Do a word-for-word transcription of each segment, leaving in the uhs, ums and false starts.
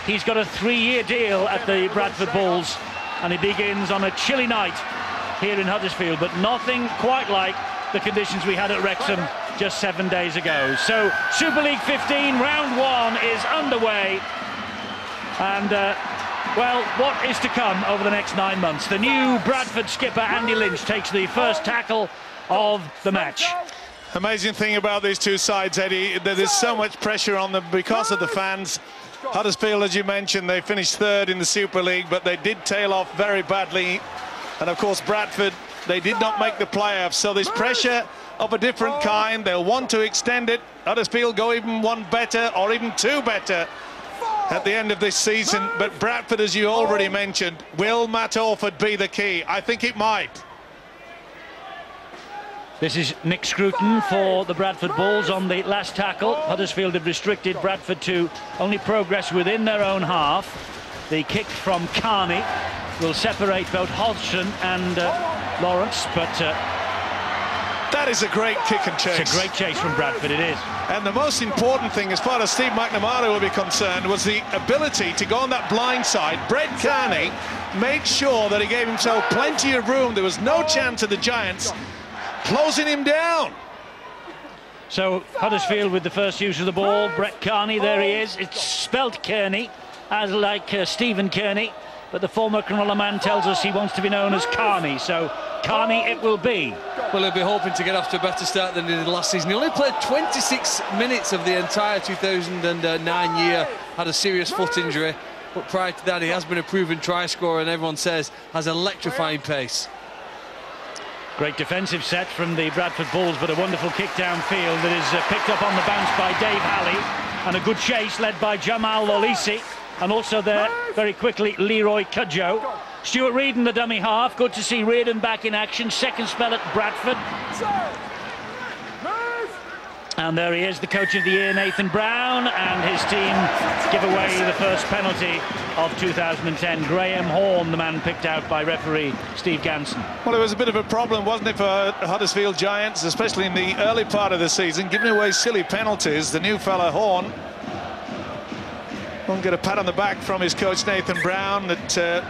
He's got a three-year deal at the Bradford Bulls, and he begins on a chilly night here in Huddersfield, but nothing quite like the conditions we had at Wrexham just seven days ago. So Super League fifteen, round one is underway, and uh, well, what is to come over the next nine months? The new Bradford skipper Andy Lynch takes the first tackle of the match. Amazing thing about these two sides, Eddie, that there's so much pressure on them because of the fans. Huddersfield, as you mentioned, they finished third in the Super League, but they did tail off very badly. And of course, Bradford, they did not make the playoffs, so there's pressure of a different kind. They'll want to extend it. Huddersfield go even one better or even two better at the end of this season. But Bradford, as you already mentioned, will Matt Orford be the key? I think it might. This is Nick Scruton for the Bradford Bulls on the last tackle. Huddersfield have restricted Bradford to only progress within their own half. The kick from Carney will separate both Hodgson and uh, Lawrence, but uh, that is a great kick and chase. It's a great chase from Bradford, it is. And the most important thing, as far as Steve McNamara will be concerned, was the ability to go on that blind side. Brett Carney made sure that he gave himself plenty of room. There was no chance of the Giants closing him down. So Huddersfield with the first use of the ball. Brett Carney, there he is. It's spelt Kearney, as like uh, Stephen Kearney, but the former Cronulla man tells us he wants to be known as Carney, so Carney it will be. Well, he'll be hoping to get off to a better start than he did last season. He only played twenty-six minutes of the entire two thousand nine year, had a serious foot injury, but prior to that he has been a proven try scorer, and everyone says has electrifying pace. Great defensive set from the Bradford Bulls, but a wonderful kick downfield that is uh, picked up on the bounce by Dave Halley, and a good chase led by Jamal Lolisi, and also there very quickly Leroy Cudjoe. Stuart Reid in the dummy half. Good to see Reardon back in action. Second spell at Bradford. And there he is, the coach of the year, Nathan Brown, and his team give away the first penalty of two thousand ten. Graham Horn, the man picked out by referee Steve Ganson. Well, it was a bit of a problem, wasn't it, for Huddersfield Giants, especially in the early part of the season, giving away silly penalties. The new fella, Horn, won't get a pat on the back from his coach, Nathan Brown. That, uh,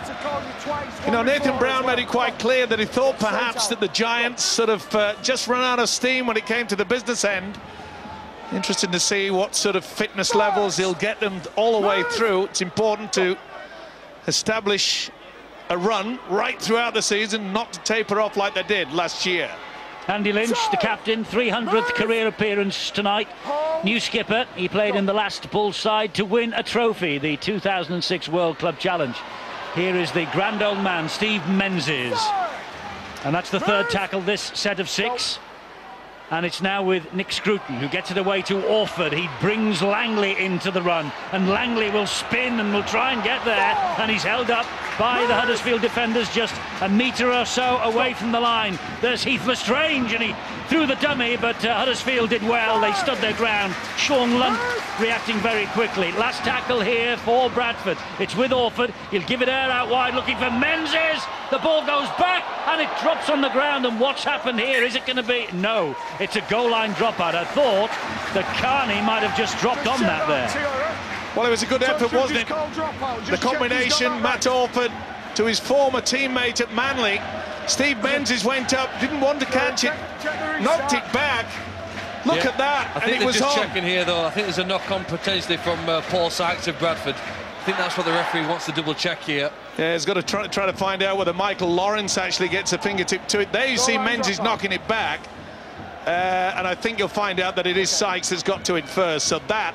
you know, Nathan Brown made it quite clear that he thought perhaps that the Giants sort of uh, just run out of steam when it came to the business end. Interesting to see what sort of fitness levels he'll get them all the way through. It's important to establish a run right throughout the season, not to taper off like they did last year. Andy Lynch, the captain, three hundredth career appearance tonight. New skipper, he played in the last Bulls side to win a trophy, the two thousand six World Club Challenge. Here is the grand old man, Steve Menzies. And that's the third tackle this set of six. And it's now with Nick Scruton, who gets it away to Orford. He brings Langley into the run, and Langley will spin and will try and get there, and he's held up by the Huddersfield defenders just a metre or so away from the line. There's Heath Lestrange, and he threw the dummy, but uh, Huddersfield did well. They stood their ground. Sean Lunt reacting very quickly. Last tackle here for Bradford. It's with Orford. He'll give it air out wide, looking for Menzies. The ball goes back, and it drops on the ground. And what's happened here? Is it going to be? No, it's a goal line dropout. I thought that Carney might have just dropped on that there. Well, it was a good effort, wasn't it? The combination, Matt Orford to his former teammate at Manly. Steve Menzies went up, didn't want to catch it, knocked it back. Look yeah, at that, I think and it they're was just on. checking here, though. I think there's a knock-on potentially from uh, Paul Sykes of Bradford. I think that's what the referee wants to double-check here. Yeah, he's got to try, try to find out whether Michael Lawrence actually gets a fingertip to it. There you see Menzies knocking it back. Uh, and I think you'll find out that it is Sykes that's got to it first. So that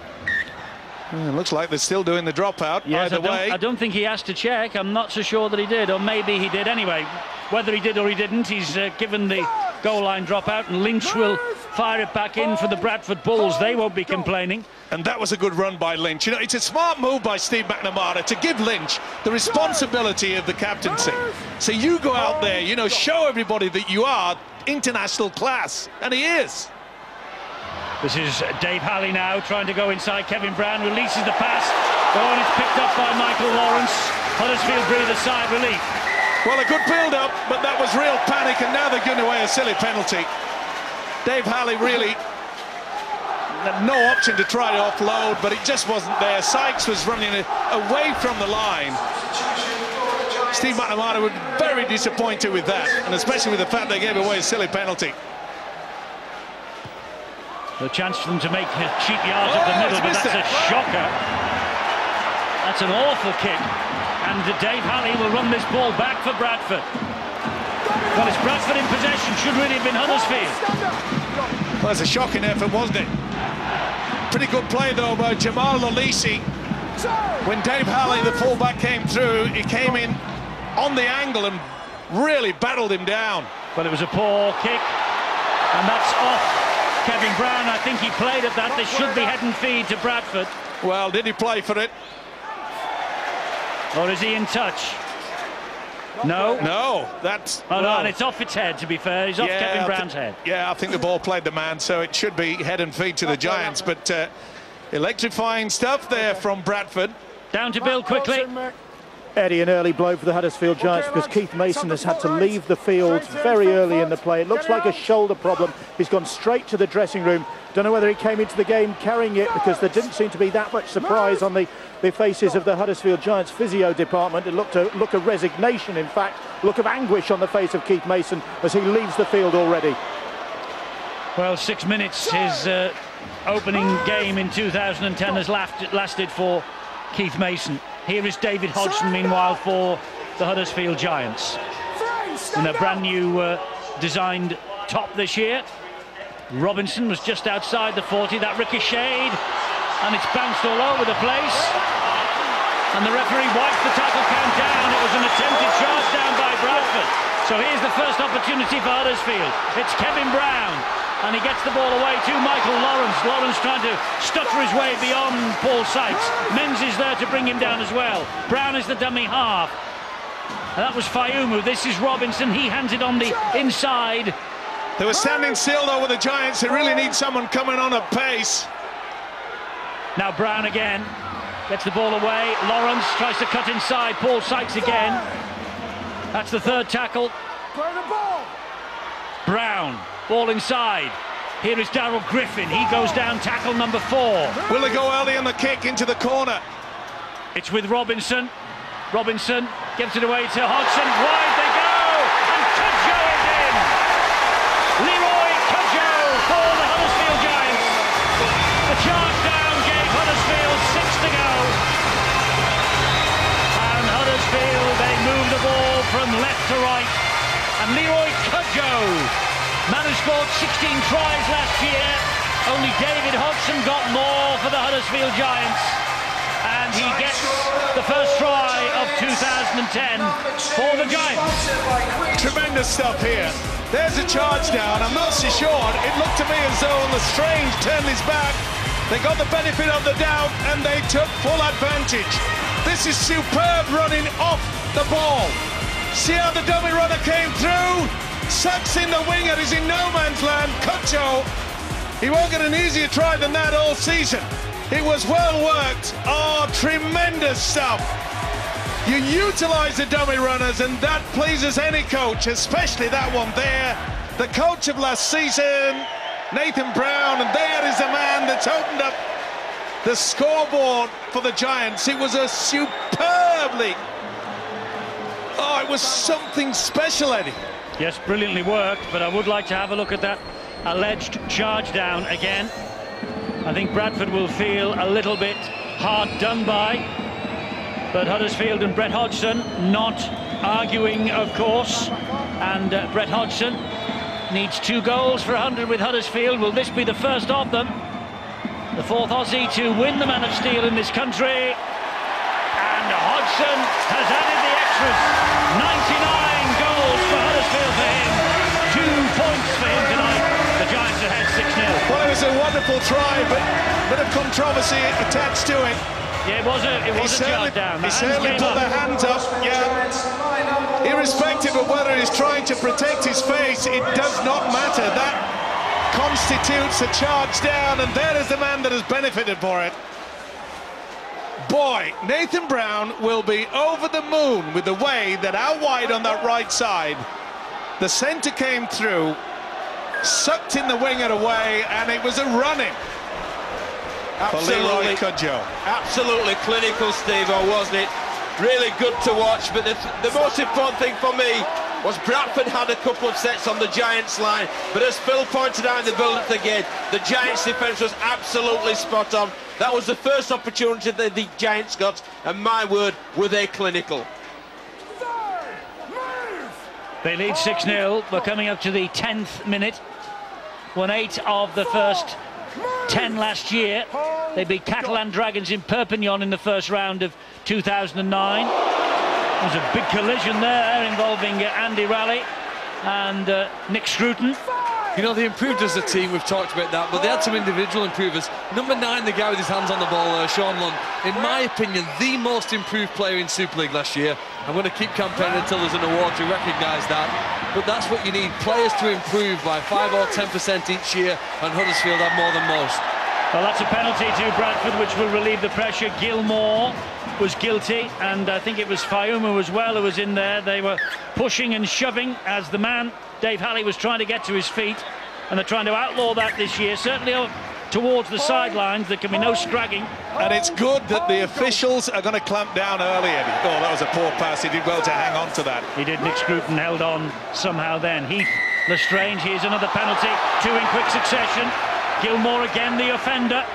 uh, looks like they're still doing the dropout. Yes, either I don't, way. I don't think he has to check. I'm not so sure that he did, or maybe he did anyway. Whether he did or he didn't, he's uh, given the goal line dropout, and Lynch will fire it back in for the Bradford Bulls. They won't be complaining. And that was a good run by Lynch. You know, it's a smart move by Steve McNamara to give Lynch the responsibility of the captaincy. So you go out there, you know, show everybody that you are international class, and he is. This is Dave Halley now trying to go inside. Kevin Brown releases the pass. Oh, and it's picked up by Michael Lawrence. Huddersfield breathe a sigh of relief. Well, a good build-up, but that was real panic, and now they're giving away a silly penalty. Dave Halley really had no option to try to offload, but it just wasn't there. Sykes was running away from the line. Steve McNamara was very disappointed with that, and especially with the fact they gave away a silly penalty. The chance for them to make a cheap yards oh, of the middle, but that's it. a shocker. That's an awful kick. And Dave Halley will run this ball back for Bradford. Well, it's Bradford in possession, should really have been Huddersfield. Well, it's a shocking effort, wasn't it? Pretty good play, though, by Jamal Olise. When Dave Halley, the fullback, came through, he came in on the angle and really battled him down. Well, it was a poor kick, and that's off Kevin Brown. I think he played at that. This should be head and feed to Bradford. Well, did he play for it? Or is he in touch? No. No, that's... Oh, well, no, and it's off its head, to be fair. He's off yeah, Kevin Brown's head. Yeah, I think the ball played the man, so it should be head and feet to the Giants. But uh, electrifying stuff there from Bradford. Down to Bill quickly. Eddie, an early blow for the Huddersfield Giants because Keith Mason has had to leave the field very early in the play. It looks like a shoulder problem. He's gone straight to the dressing room. Don't know whether he came into the game carrying it, because there didn't seem to be that much surprise on the, the faces of the Huddersfield Giants physio department. It looked a look of resignation, in fact, look of anguish on the face of Keith Mason as he leaves the field already. Well, six minutes his uh, opening game in two thousand ten has lasted for Keith Mason. Here is David Hodgson, meanwhile, for the Huddersfield Giants. In a brand new uh, designed top this year. Robinson was just outside the forty, that ricocheted, and it's bounced all over the place. And the referee wiped the tackle count down. It was an attempted charge down by Bradford. So here's the first opportunity for Huddersfield. It's Kevin Brown, and he gets the ball away to Michael Lawrence. Lawrence trying to stutter his way beyond Paul Sykes. Menz is there to bring him down as well. Brown is the dummy half. And that was Fayumu. This is Robinson. He hands it on the inside. They were standing still, though, with the Giants. They really need someone coming on at pace. Now Brown again. Gets the ball away. Lawrence tries to cut inside. Paul Sykes again. That's the third tackle. Brown. Ball inside. Here is Darrell Griffin. He goes down, tackle number four. Will they go early on the kick into the corner? It's with Robinson. Robinson gives it away to Hodgson. Wide they go! And Cudjoe is in! Leroy Cudjoe for the Huddersfield Giants. The charge down gave Huddersfield six to go. And Huddersfield, they move the ball from left to right. And Leroy Cudjoe, man who scored sixteen tries last year. Only David Hodgson got more for the Huddersfield Giants. And he gets the first try of two thousand ten for the Giants. Tremendous stuff here. There's a charge down. I'm not so sure. It looked to me as though Lestrange turned his back. They got the benefit of the doubt and they took full advantage. This is superb running off the ball. See how the dummy runner came through? Sykes in the winger is in no man's land. Cudjoe, he won't get an easier try than that all season. It was well worked. Oh, tremendous stuff. You utilise the dummy runners, and that pleases any coach, especially that one there. The coach of last season, Nathan Brown, and there is the man that's opened up the scoreboard for the Giants. It was a superbly... Oh, it was something special, Eddie. Yes, brilliantly worked, but I would like to have a look at that alleged charge down again. I think Bradford will feel a little bit hard done by, but Huddersfield and Brett Hodgson not arguing, of course, and uh, Brett Hodgson needs two goals for one hundred with Huddersfield. Will this be the first of them? The fourth Aussie to win the Man of Steel in this country, and Hodgson has added the extras. ninety-nine goals for Huddersfield for him, two points for him tonight. The Giants are ahead six nil. Well, it was a wonderful try, but a bit of controversy attached to it. Yeah, it was a, it was a charge down. He certainly put the hands up, yeah. Irrespective of whether he's trying to protect his face, it does not matter. That constitutes a charge down, and there is the man that has benefited for it. Boy, Nathan Brown will be over the moon with the way that out wide on that right side, the centre came through, sucked in the winger away, and it was a running. Absolutely. Cudjoe. Absolutely clinical, Steve-O, wasn't it? Really good to watch, but the, the most important thing for me was Bradford had a couple of sets on the Giants line, but as Phil pointed out in the build-up to the game, the Giants defence was absolutely spot on. That was the first opportunity that the Giants got, and my word, were they clinical. They lead six nil. We're coming up to the tenth minute. Won eight of the first ten last year. They beat Catalan Dragons in Perpignan in the first round of two thousand nine. There was a big collision there involving uh, Andy Raleigh and uh, Nick Scruton. You know, they improved as a team, we've talked about that, but they had some individual improvers. Number nine, the guy with his hands on the ball, uh, Sean Lund, in my opinion, the most improved player in Super League last year. I'm going to keep campaigning until there's an award to recognise that. But that's what you need, players to improve by five or ten percent each year, and Huddersfield have more than most. Well, that's a penalty to Bradford, which will relieve the pressure. Gilmore was guilty, and I think it was Fayuma as well who was in there. They were pushing and shoving as the man, Dave Halley, was trying to get to his feet, and they're trying to outlaw that this year, certainly towards the sidelines. There can be no scragging. And it's good that the officials are going to clamp down early, Eddie. Oh, that was a poor pass. He did well to hang on to that. He did. Nick Scruton held on somehow then. Heath Lestrange, here's another penalty. Two in quick succession. Gilmore again, the offender.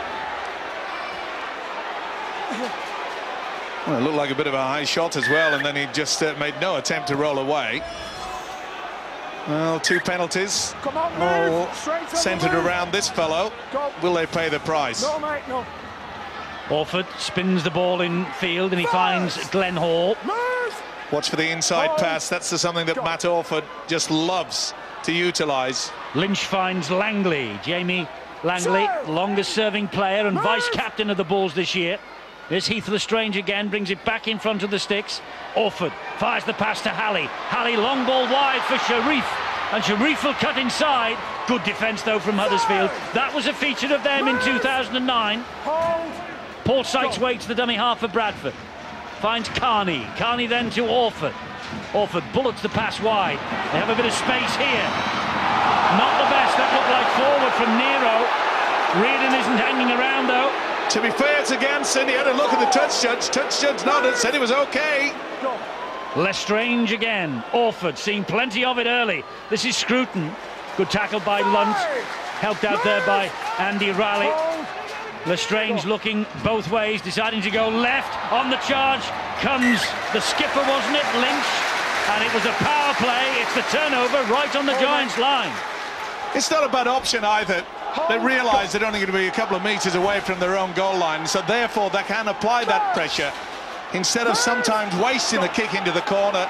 Well, it looked like a bit of a high shot as well, and then he just uh, made no attempt to roll away. Well, two penalties, all centred around this fellow. Will they pay the price? No, mate, no. Orford spins the ball in field, and he finds Glenn Hall. Watch for the inside pass. That's the, something that Matt Orford just loves to utilise. Lynch finds Langley. Jamie Langley, longest serving player and vice-captain of the Bulls this year. There's Heath Lestrange again, brings it back in front of the sticks. Orford fires the pass to Halley. Halley, long ball wide for Sharif, and Sharif will cut inside. Good defence, though, from Huddersfield. That was a feature of them in two thousand nine. Paul Sykes waits the dummy half for Bradford. Finds Carney. Carney then to Orford. Orford bullets the pass wide. They have a bit of space here. Not the best. That looked like forward from Nero. Reardon isn't hanging around, though. To be fair to Ganson, he had a look at the touch judge. Touch judge nodded, said it was okay. Lestrange again. Orford, seen plenty of it early. This is Scruton. Good tackle by Lunt. Helped out there by Andy Raleigh. Lestrange looking both ways, deciding to go left. On the charge comes the skipper, wasn't it? Lynch. And it was a power play. It's the turnover right on the Giants' line. It's not a bad option either. They realise they're only going to be a couple of metres away from their own goal line, so therefore they can apply that pressure instead of sometimes wasting the kick into the corner.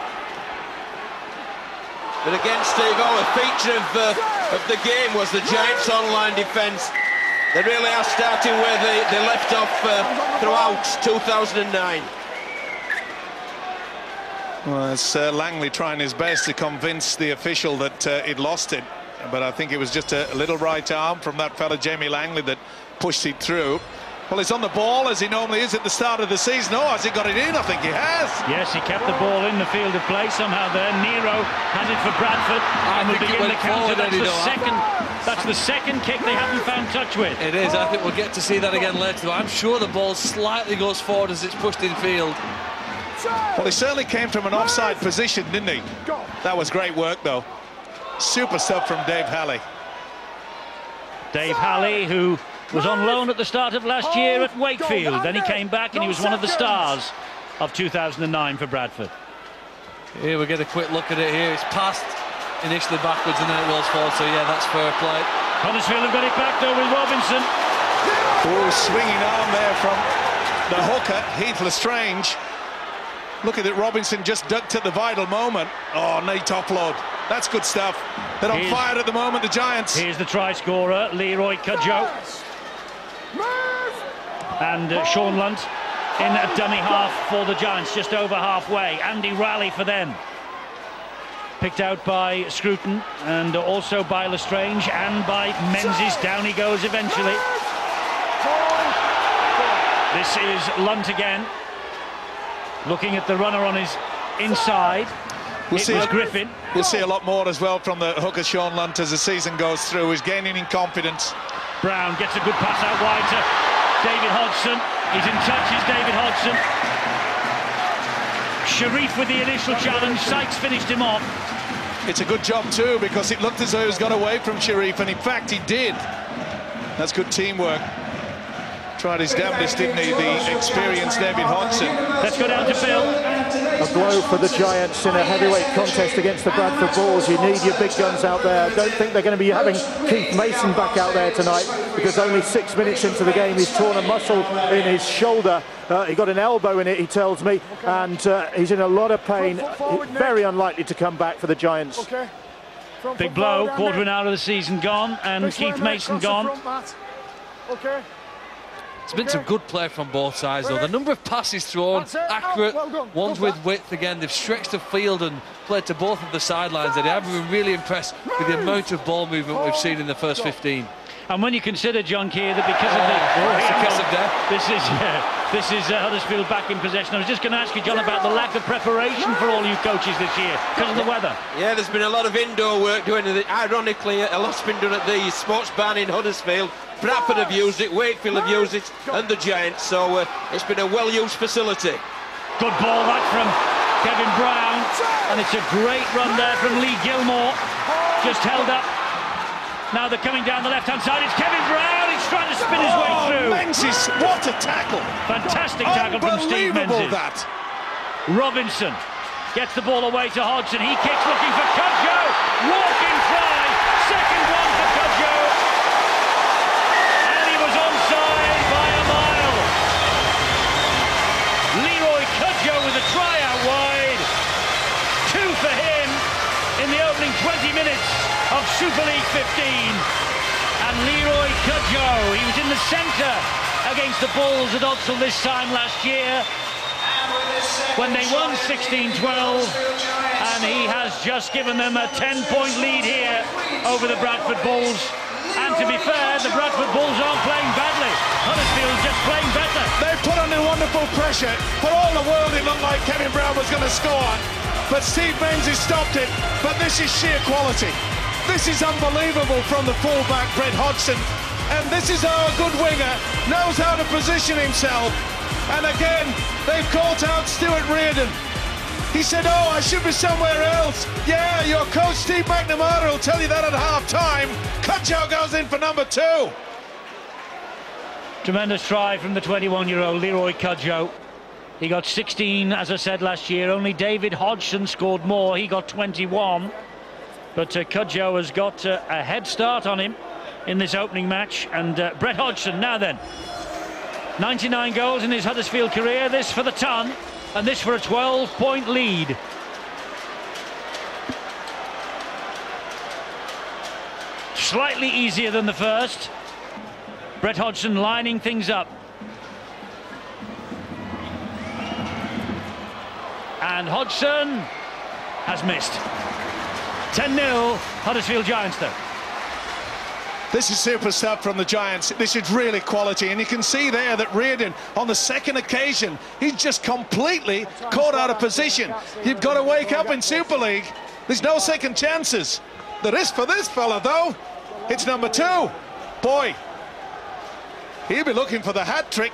But again, Steve-O, a feature of, uh, of the game was the Giants' online defence. They really are starting where they, they left off uh, throughout two thousand nine. Well, it's uh, Langley trying his best to convince the official that uh, he'd lost it. But I think it was just a little right arm from that fella Jamie Langley that pushed it through. Well, he's on the ball as he normally is at the start of the season. Oh, has he got it in? I think he has. Yes, he kept the ball in the field of play somehow there. Nero has it for Bradford. I and think will begin the counter. Forward, that's, the though. second, that's the second kick they haven't found touch with. It is. I think we'll get to see that again later, though. I'm sure the ball slightly goes forward as it's pushed in field. Well, he certainly came from an offside position, didn't he? That was great work, though. Super stuff from Dave Halley. Dave Halley, who was on loan at the start of last year at Wakefield. Then he came back and he was one of the stars of two thousand nine for Bradford. Here we get a quick look at it here. It's passed initially backwards and then it rolls forward, so yeah, that's fair play. Huddersfield have got it back though with Robinson. Oh, swinging arm there from the hooker, Heath Lestrange. Look at it, Robinson just ducked at the vital moment. Oh, knee offload. That's good stuff. They're on Here's, fire at the moment, the Giants. Here's the try scorer, Leroy Cudjoe. And uh, Sean Lunt in a dummy half for the Giants, just over halfway. Andy Raleigh for them. Picked out by Scruton and also by Lestrange and by Menzies. Down he goes eventually. This is Lunt again. Looking at the runner on his inside. We'll it see was a, Griffin. We'll see a lot more as well from the hooker Sean Lunt as the season goes through. He's gaining in confidence. Brown gets a good pass out wide to David Hodgson. He's in touch, is David Hodgson. Sharif with the initial challenge. Sykes finished him off. It's a good job too, because it looked as though he was got away from Sharif, and in fact he did. That's good teamwork. Tried his damnedest, didn't he, the experienced David Hodgson. Let's go down to Phil. A blow for the Giants in a heavyweight contest against the Bradford Bulls. You need your big guns out there. I don't think they're going to be having Keith Mason back out there tonight, because only six minutes into the game he's torn a muscle in his shoulder. Uh, he got an elbow in it, he tells me, and uh, he's in a lot of pain. Very unlikely to come back for the Giants. Big blow, quarter of an hour of the season gone, and Keith Mason gone. Okay. It's been some good play from both sides, though. The number of passes thrown, accurate, ones with width. Again, they've stretched the field and played to both of the sidelines. They have been really impressed with the amount of ball movement we've seen in the first fifteen. And when you consider, John Keir, that because of the... Oh, it's a kiss of death. This is, yeah, this is uh, Huddersfield back in possession. I was just going to ask you, John, about the lack of preparation for all you coaches this year because of the weather. Yeah, there's been a lot of indoor work doing it. Ironically, a lot's been done at the sports barn in Huddersfield. Bradford have used it, Wakefield have used it, and the Giants. So uh, it's been a well-used facility. Good ball that from Kevin Brown, and it's a great run there from Lee Gilmore. Just held up. Now they're coming down the left-hand side. It's Kevin Brown. He's trying to spin his way Oh, through. Menzies, what a tackle! Fantastic tackle from Steve Unbelievable, Menzies. that. Robinson gets the ball away to Hodgson. He kicks looking for Cudjoe. Walking try. Second one for Cudjoe. And he was onside by a mile. Leroy Cudjoe with a try out wide. Two for him in the opening twenty minutes of Super League fifteen. And Leroy Cudjoe, he was in the centre against the Bulls at Odsal this time last year when they won sixteen twelve, and he has just given them a ten point lead here over the Bradford Bulls. And to be fair, the Bradford Bulls aren't playing badly. Huddersfield's just playing better. They put under wonderful pressure. For all the world, it looked like Kevin Brown was going to score, but Steve Menzies stopped it. But this is sheer quality. This is unbelievable from the fullback, Brett Hodgson. And this is how a good winger knows how to position himself. And again, they've caught out Stuart Reardon. He said, oh, I should be somewhere else. Yeah, your coach, Steve McNamara, will tell you that at half-time. Cudjoe goes in for number two. Tremendous try from the twenty-one-year-old Leroy Cudjoe. He got sixteen, as I said, last year. Only David Hodgson scored more. He got twenty-one. But uh, Cudjoe has got uh, a head start on him in this opening match. And uh, Brett Hodgson, now then, ninety-nine goals in his Huddersfield career. This for the ton, and this for a twelve point lead. Slightly easier than the first. Brett Hodgson lining things up. And Hodgson has missed. ten nil, Huddersfield Giants though. This is super stuff from the Giants. This is really quality, and you can see there that Reardon, on the second occasion, he's just completely caught out of position. You've got to wake up in Super League. There's no second chances. There is for this fella, though. It's number two. Boy, he'll be looking for the hat-trick.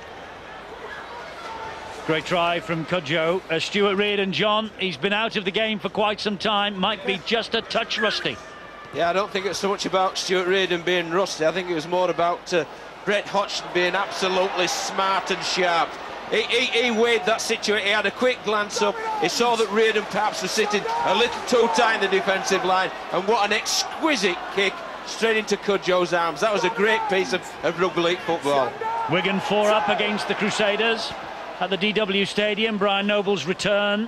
Great try from Cudjoe. Uh, Stuart Reardon, John, he's been out of the game for quite some time. Might be just a touch rusty. Yeah, I don't think it's so much about Stuart Reardon being rusty. I think it was more about uh, Brett Hodgson being absolutely smart and sharp. He, he, he weighed that situation. He had a quick glance up. He saw that Reardon perhaps was sitting a little too tight in the defensive line. And what an exquisite kick straight into Cudjoe's arms. That was a great piece of, of rugby league football. Wigan four up against the Crusaders at the D W Stadium. Brian Noble's return.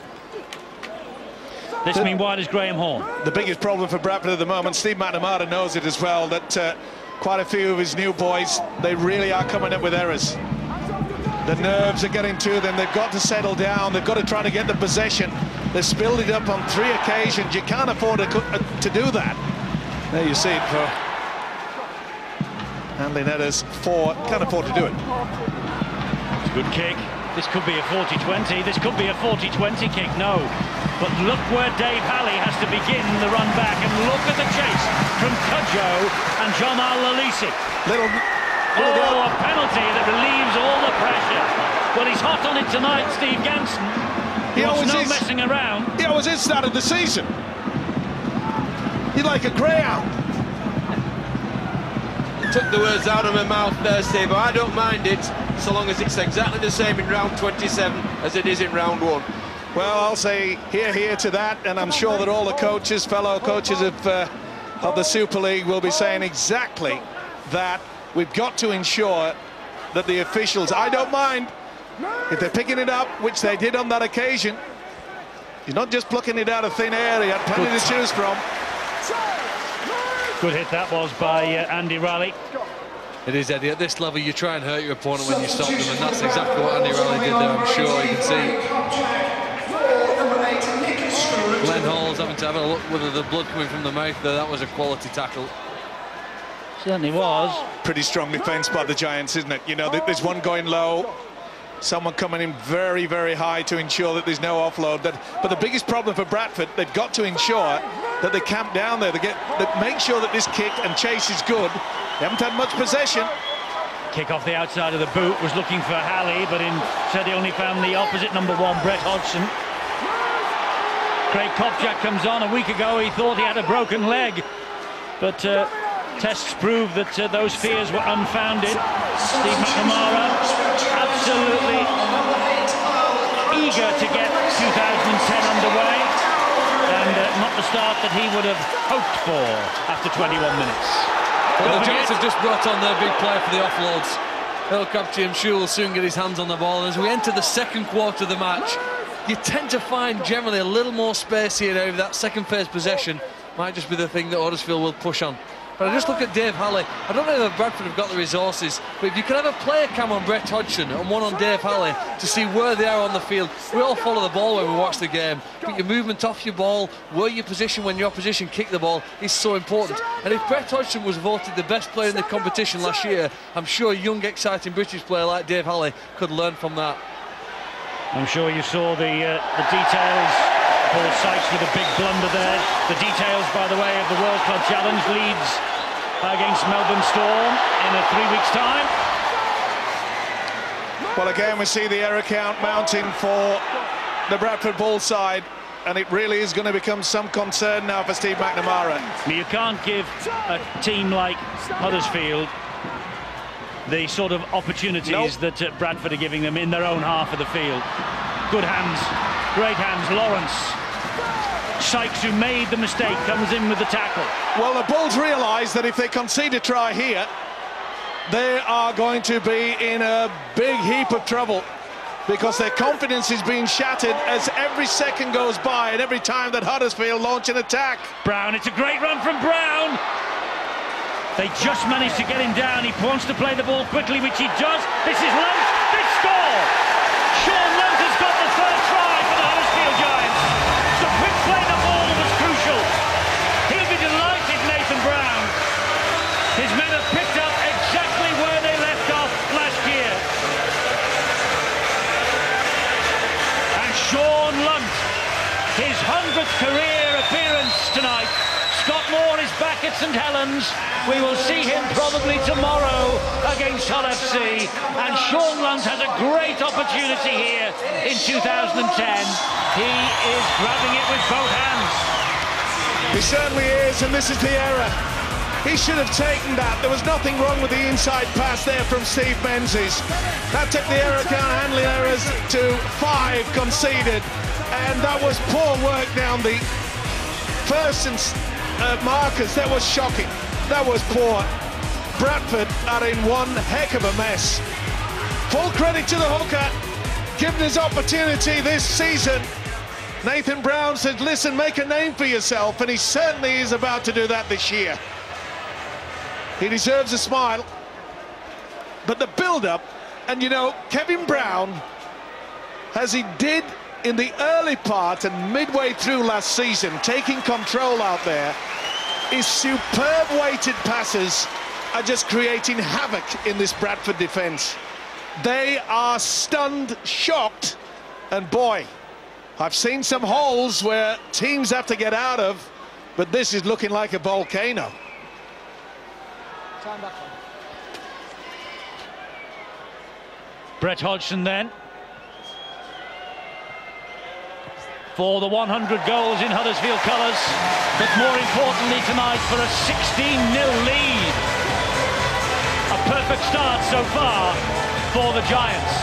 This meanwhile is Graham Horne. The biggest problem for Bradford at the moment, Steve McNamara knows it as well, that uh, quite a few of his new boys, they really are coming up with errors. The nerves are getting to them. They've got to settle down. They've got to try to get the possession. They've spilled it up on three occasions. You can't afford to, uh, to do that. There you see it for handling headers. Four, can't afford to do it. It's a good kick. This could be a forty twenty. This could be a forty twenty kick. No. But look where Dave Halley has to begin the run back, and look at the chase from Cudjoe and Jamal Lalisi. Little Oh, a penalty that relieves all the pressure. Well, he's hot on it tonight, Steve Ganson. He wants no is. messing around. He always is start of the season. You're like a greyhound. You took the words out of my mouth there, Steve. I don't mind it, so long as it's exactly the same in round twenty-seven as it is in round one. Well, I'll say here, here to that, and I'm sure that all the coaches, fellow coaches of, uh, of the Super League will be saying exactly that. We've got to ensure that the officials, I don't mind, if they're picking it up, which they did on that occasion, you're not just plucking it out of thin air, you had plenty Good. to choose from. Good hit that was by uh, Andy Raleigh. It is, Eddie. At this level, you try and hurt your opponent when you stop them, and that's exactly what Andy Raleigh did there, I'm sure. You can see Glenn Hall's having to have a look whether the blood coming from the mouth there. That was a quality tackle. Certainly was. Pretty strong defence by the Giants, isn't it? You know, there's one going low, someone coming in very, very high to ensure that there's no offload. That, but the biggest problem for Bradford, they've got to ensure that they camp down there. They get, they make sure that this kick and chase is good. They haven't had much possession. Kick off the outside of the boot, was looking for Halley, but instead he only found the opposite number one, Brett Hodgson. Craig Kopczak comes on. A week ago he thought he had a broken leg, but uh, tests prove that uh, those fears were unfounded. Steve McNamara absolutely eager to get two thousand ten underway, and uh, not the start that he would have hoped for after twenty-one minutes. Well, the Giants have just brought on their big player for the offloads. El Captain Shu will soon get his hands on the ball, and as we enter the second quarter of the match, you tend to find generally a little more space here over that second phase possession. Might just be the thing that Huddersfield will push on. But I just look at Dave Halley. I don't know if Bradford have got the resources, but if you could have a player cam on Brett Hodgson and one on Dave Halley to see where they are on the field. We all follow the ball when we watch the game, but your movement off your ball, where your position when your opposition kick the ball is so important. And if Brett Hodgson was voted the best player in the competition last year, I'm sure a young, exciting British player like Dave Halley could learn from that. I'm sure you saw the uh, the details. Paul Sykes with a big blunder there. The details, by the way, of the World Club Challenge. Leeds against Melbourne Storm in a three weeks' time. Well, again, we see the error count mounting for the Bradford Bull side, and it really is going to become some concern now for Steve McNamara. You can't give a team like Huddersfield the sort of opportunities nope. that uh, Bradford are giving them in their own half of the field. Good hands, great hands. Lawrence. Sykes, who made the mistake, comes in with the tackle. Well, the Bulls realise that if they concede a try here, they are going to be in a big heap of trouble, because their confidence is being shattered as every second goes by and every time that Huddersfield launch an attack. Brown, it's a great run from Brown. They just managed to get him down. He wants to play the ball quickly, which he does. This is Lunt. They score! Sean Lunt has got the third try for the Huddersfield Giants. The quick play the ball was crucial. He'll be delighted, Nathan Brown. His men have picked up exactly where they left off last year. And Sean Lunt, his hundredth career appearance tonight. Scott Moore is back at St Helens. We will see him probably tomorrow against Hull F C. And Sean Lunt has a great opportunity here in two thousand ten. He is grabbing it with both hands. He certainly is, and this is the error. He should have taken that. There was nothing wrong with the inside pass there from Steve Menzies. That took the error count, handling errors, to five conceded. And that was poor work down the first and Uh, markers. That was shocking. That was poor. Bradford are in one heck of a mess. Full credit to the hooker, given his opportunity this season. Nathan Brown said, listen, make a name for yourself, and he certainly is about to do that this year. He deserves a smile. But the build-up, and you know, Kevin Brown, as he did in the early part and midway through last season, taking control out there, his superb weighted passes are just creating havoc in this Bradford defence. They are stunned, shocked, and boy, I've seen some holes where teams have to get out of, but this is looking like a volcano. Brett Hodgson then. For the one hundred goals in Huddersfield colours, but more importantly tonight for a sixteen nil lead. A perfect start so far for the Giants.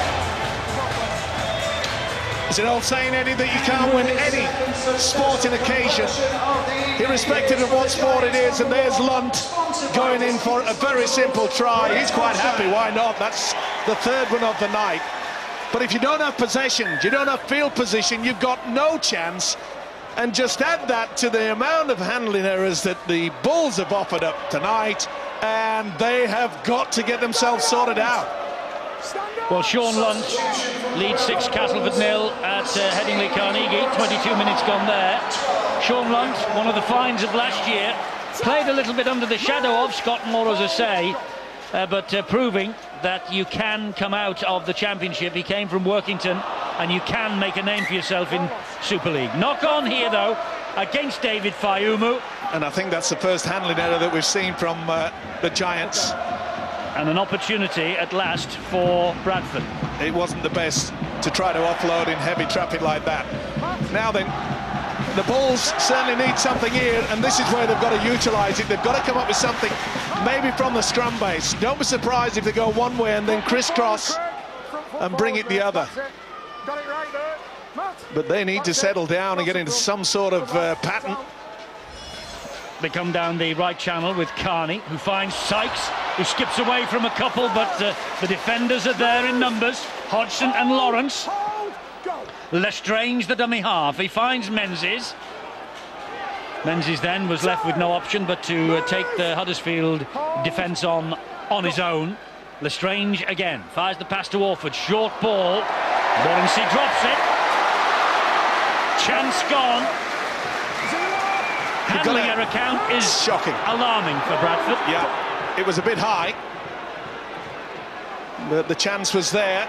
It's an old saying, Eddie, that you can't win any sporting occasion, irrespective of what sport it is, and there's Lunt going in for a very simple try. He's quite happy, why not? That's the third one of the night. But if you don't have possession, you don't have field position, you've got no chance. And just add that to the amount of handling errors that the Bulls have offered up tonight, and they have got to get themselves sorted out. Well, Sean Lunt leads six, Castleford nil at uh, Headingley Carnegie, twenty-two minutes gone there. Sean Lunt, one of the finds of last year, played a little bit under the shadow of Scott Moore, as I say, uh, but uh, proving that you can come out of the Championship. He came from Workington, and you can make a name for yourself in Super League. Knock on here, though, against David Fayumu. And I think that's the first handling error that we've seen from uh, the Giants. And an opportunity at last for Bradford. It wasn't the best to try to offload in heavy traffic like that. Now then, the Bulls certainly need something here, and this is where they've got to utilise it. They've got to come up with something, maybe from the scrum base. Don't be surprised if they go one way and then crisscross and bring it the other. But they need to settle down and get into some sort of uh, pattern. They come down the right channel with Carney, who finds Sykes, who skips away from a couple, but uh, the defenders are there in numbers. Hodgson and Lawrence. Lestrange, the dummy half. He finds Menzies. Menzies then was left with no option but to uh, take the Huddersfield defence on on his own. Lestrange again fires the pass to Orford. Short ball. Morency drops it. Chance gone. Handling error count is shocking, alarming for Bradford. Yeah, it was a bit high, but the chance was there.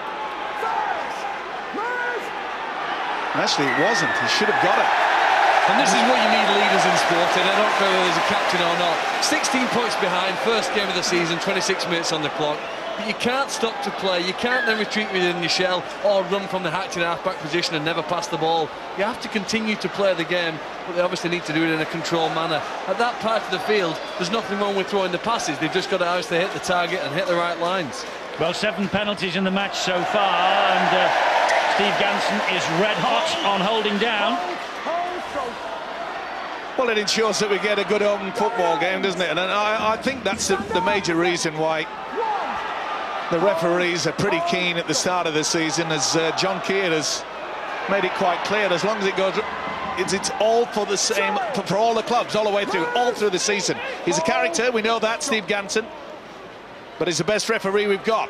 Actually, it wasn't. He should have got it. And this is what you need leaders in sport, and I don't care whether there's a captain or not. sixteen points behind, first game of the season, twenty-six minutes on the clock. But you can't stop to play, you can't then retreat within your shell or run from the hatch in half-back position and never pass the ball. You have to continue to play the game, but they obviously need to do it in a controlled manner. At that part of the field, there's nothing wrong with throwing the passes. They've just got to obviously hit the target and hit the right lines. Well, seven penalties in the match so far, and uh, Steve Ganson is red hot on holding down. Well, it ensures that we get a good open football game, doesn't it? And I, I think that's the, the major reason why the referees are pretty keen at the start of the season, as uh, John Keir has made it quite clear, as long as it goes, it's, it's all for the same, for, for all the clubs, all the way through, all through the season. He's a character, we know that, Steve Ganson, but he's the best referee we've got.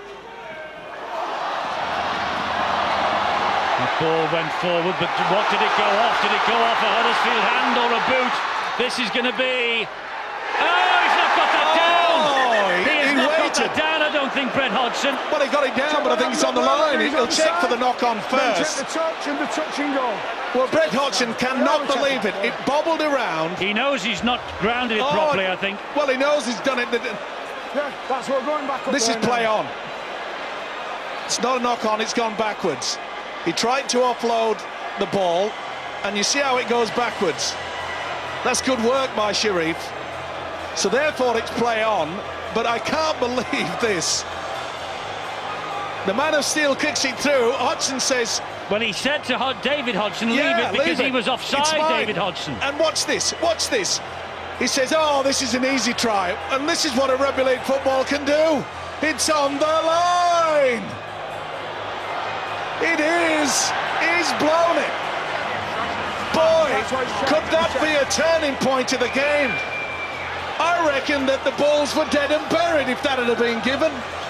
The ball went forward, but what did it go off? Did it go off a Huddersfield hand or a boot? This is going to be... Oh, he's not got that down! Oh, he, he has he not waited. got that down, I don't think, Brett Hodgson. Well, he got it down, but I think it's on the line. He'll check for the knock-on first. The touch and the touching goal. Well, Brett Hodgson cannot believe it. It bobbled around. He knows he's not grounded it Oh, properly, I think. Well, he knows he's done it. Yeah, that's what going back up. This is there play now. on. It's not a knock-on, it's gone backwards. He tried to offload the ball, and you see how it goes backwards. That's good work by Sharif. So therefore it's play on, but I can't believe this. The man of steel kicks it through. Hodgson says... Well, he said to Hod David Hodgson, leave Yeah, it, because leave it. he was It's offside, fine. David Hodgson. And watch this, watch this. He says, oh, this is an easy try. And this is what a rugby league football can do. It's on the line. It is. He's blown it. Boy, could that be a turning point of the game? I reckon that the Bulls were dead and buried if that had been given.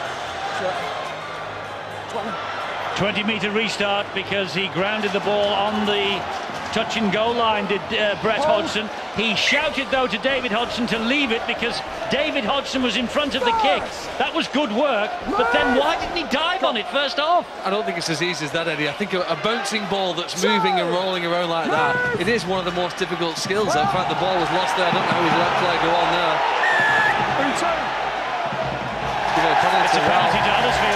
twenty metre restart because he grounded the ball on the touch and goal line, did uh, Brett Hodgson. He shouted, though, to David Hodgson to leave it because David Hodgson was in front of the kick. That was good work, but then why didn't he dive on it first off? I don't think it's as easy as that, Eddie. I think a, a bouncing ball that's moving and rolling around like that, it is one of the most difficult skills. In fact, the ball was lost there. I don't know how he's let play go on there. It's a penalty to Huddersfield here.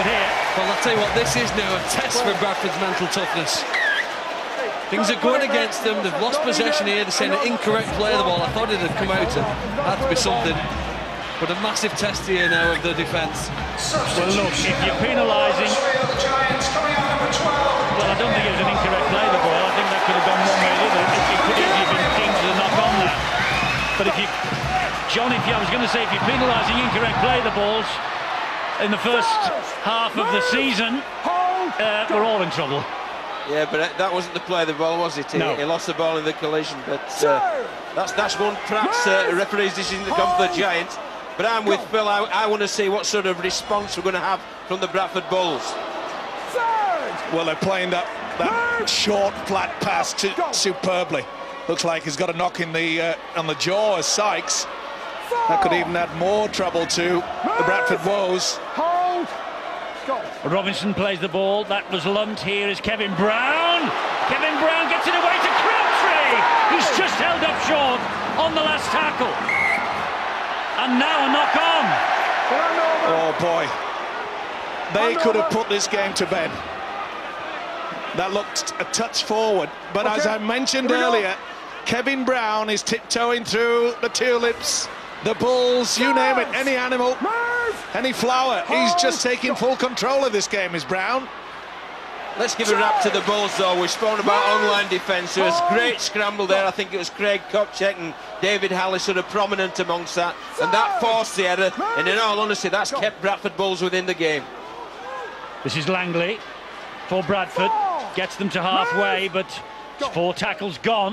Well, I'll tell you what, this is now a test for Bradford's mental toughness. Things are going against them. They've lost possession here. They're saying an incorrect play of the ball. I thought it had come out and had to be something. But a massive test here now of the defence. Well, look, if you're penalising... Well, I don't think it was an incorrect play of the ball. I think that could have gone one way or the other. It, it could easily have been deemed to knock on that. But if you... John, if you, I was going to say, if you're penalising incorrect play of the balls in the first half of the season, uh, we're all in trouble. Yeah, but that wasn't the play of the ball, was it? He, no. he lost the ball in the collision, but uh, that's that's one perhaps uh, referee's decision to come for the Giants. But I'm with Phil. I, I want to see what sort of response we're going to have from the Bradford Bulls. Well, they're playing that that short, flat pass to, superbly. Looks like he's got a knock in the uh, on the jaw as Sykes. That could even add more trouble to the Bradford Woes. Robinson plays the ball. That was Lunt. Here is Kevin Brown. Kevin Brown gets it away to Crabtree. He's just held up short on the last tackle. And now a knock on. Oh boy. They could have put this game to bed. That looked a touch forward. But okay, as I mentioned earlier, Kevin Brown is tiptoeing through the tulips, the bulls, you name it, any animal, any flower. He's just taking full control of this game, is Brown. Let's give a rap to the Bulls, though. We've spoken about online defence. There was great scramble there. I think it was Craig Kopchek and David Halley sort of prominent amongst that. And that forced the error. And in all honesty, that's kept Bradford Bulls within the game. This is Langley for Bradford. Gets them to halfway, but four tackles gone.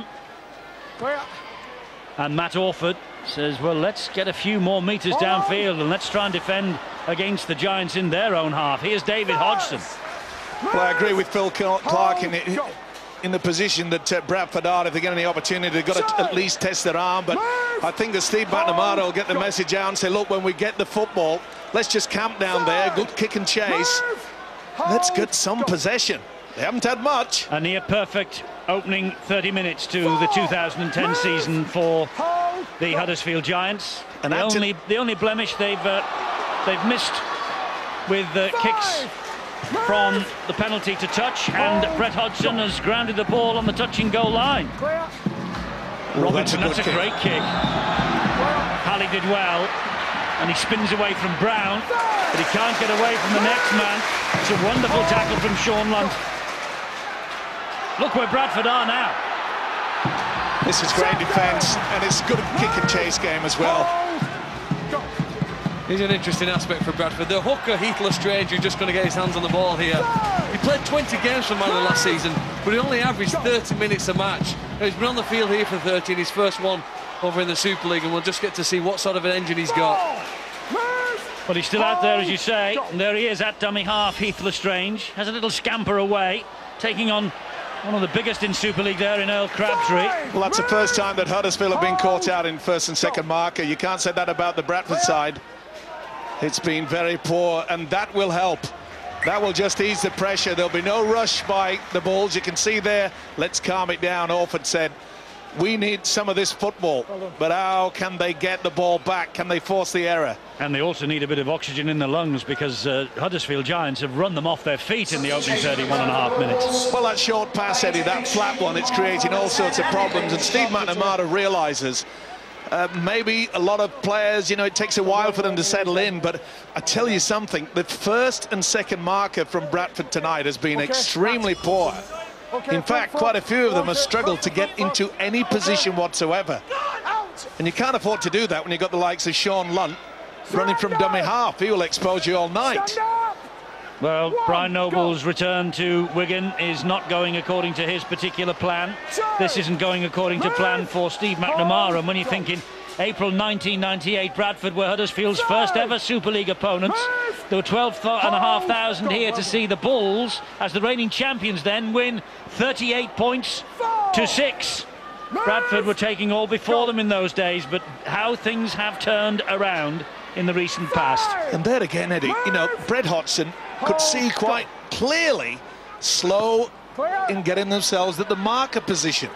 And Matt Orford says, well, let's get a few more metres downfield and let's try and defend against the Giants in their own half. Here's David Hodgson. Well, I agree with Phil Clark in, it, in the position that uh, Bradford are. If they get any opportunity, they've got to at least test their arm. But I think that Steve McNamara will get the message out and say, look, when we get the football, let's just camp down there, good kick and chase. Let's get some possession. They haven't had much. A near perfect opening thirty minutes to the two thousand ten season for the Huddersfield Giants. And the only the only blemish they've uh, they've missed with uh, kicks from the penalty to touch, and Brett Hodgson has grounded the ball on the touching goal line. Robinson, that's a, that's a great kick. Halley did well, and he spins away from Brown, but he can't get away from the next man. It's a wonderful tackle from Sean Lunt. Look where Bradford are now. This is great defence, and it's a good kick and chase game as well. Here's an interesting aspect for Bradford. The hooker, Heath Lestrange, who's just going to get his hands on the ball here. He played twenty games for Manor last season, but he only averaged thirty minutes a match. He's been on the field here for thirty in his first one over in the Super League, and we'll just get to see what sort of an engine he's got. Well, he's still out there, as you say, and there he is at dummy half. Heath Lestrange has a little scamper away, taking on one of the biggest in Super League there in Earl Crabtree. Well, that's the first time that Huddersfield have been caught out in first and second marker. You can't say that about the Bradford side. It's been very poor, and that will help. That will just ease the pressure. There'll be no rush by the Bulls. You can see there, let's calm it down. Orford said, we need some of this football, but how can they get the ball back? Can they force the error? And they also need a bit of oxygen in the lungs, because uh, Huddersfield Giants have run them off their feet in the opening thirty-one and a half minutes. Well, that short pass, Eddie, that flat one, it's creating all sorts of problems, and Steve McNamara realises uh, maybe a lot of players, you know, it takes a while for them to settle in, but I tell you something, the first and second marker from Bradford tonight has been extremely poor. In fact, quite a few of them have struggled to get into any position whatsoever. And you can't afford to do that when you've got the likes of Sean Lunt running from dummy half. He will expose you all night. Well, Brian Noble's return to Wigan is not going according to his particular plan. This isn't going according to plan for Steve McNamara. And when you're thinking April nineteen ninety-eight, Bradford were Huddersfield's first ever Super League opponents. There were twelve and a half thousand here to see the Bulls, as the reigning champions then, win thirty-eight points to six. Bradford were taking all before them in those days, but how things have turned around in the recent past. And there again, Eddie, you know, Brett Hodgson could see quite clearly slow in getting themselves at the marker position.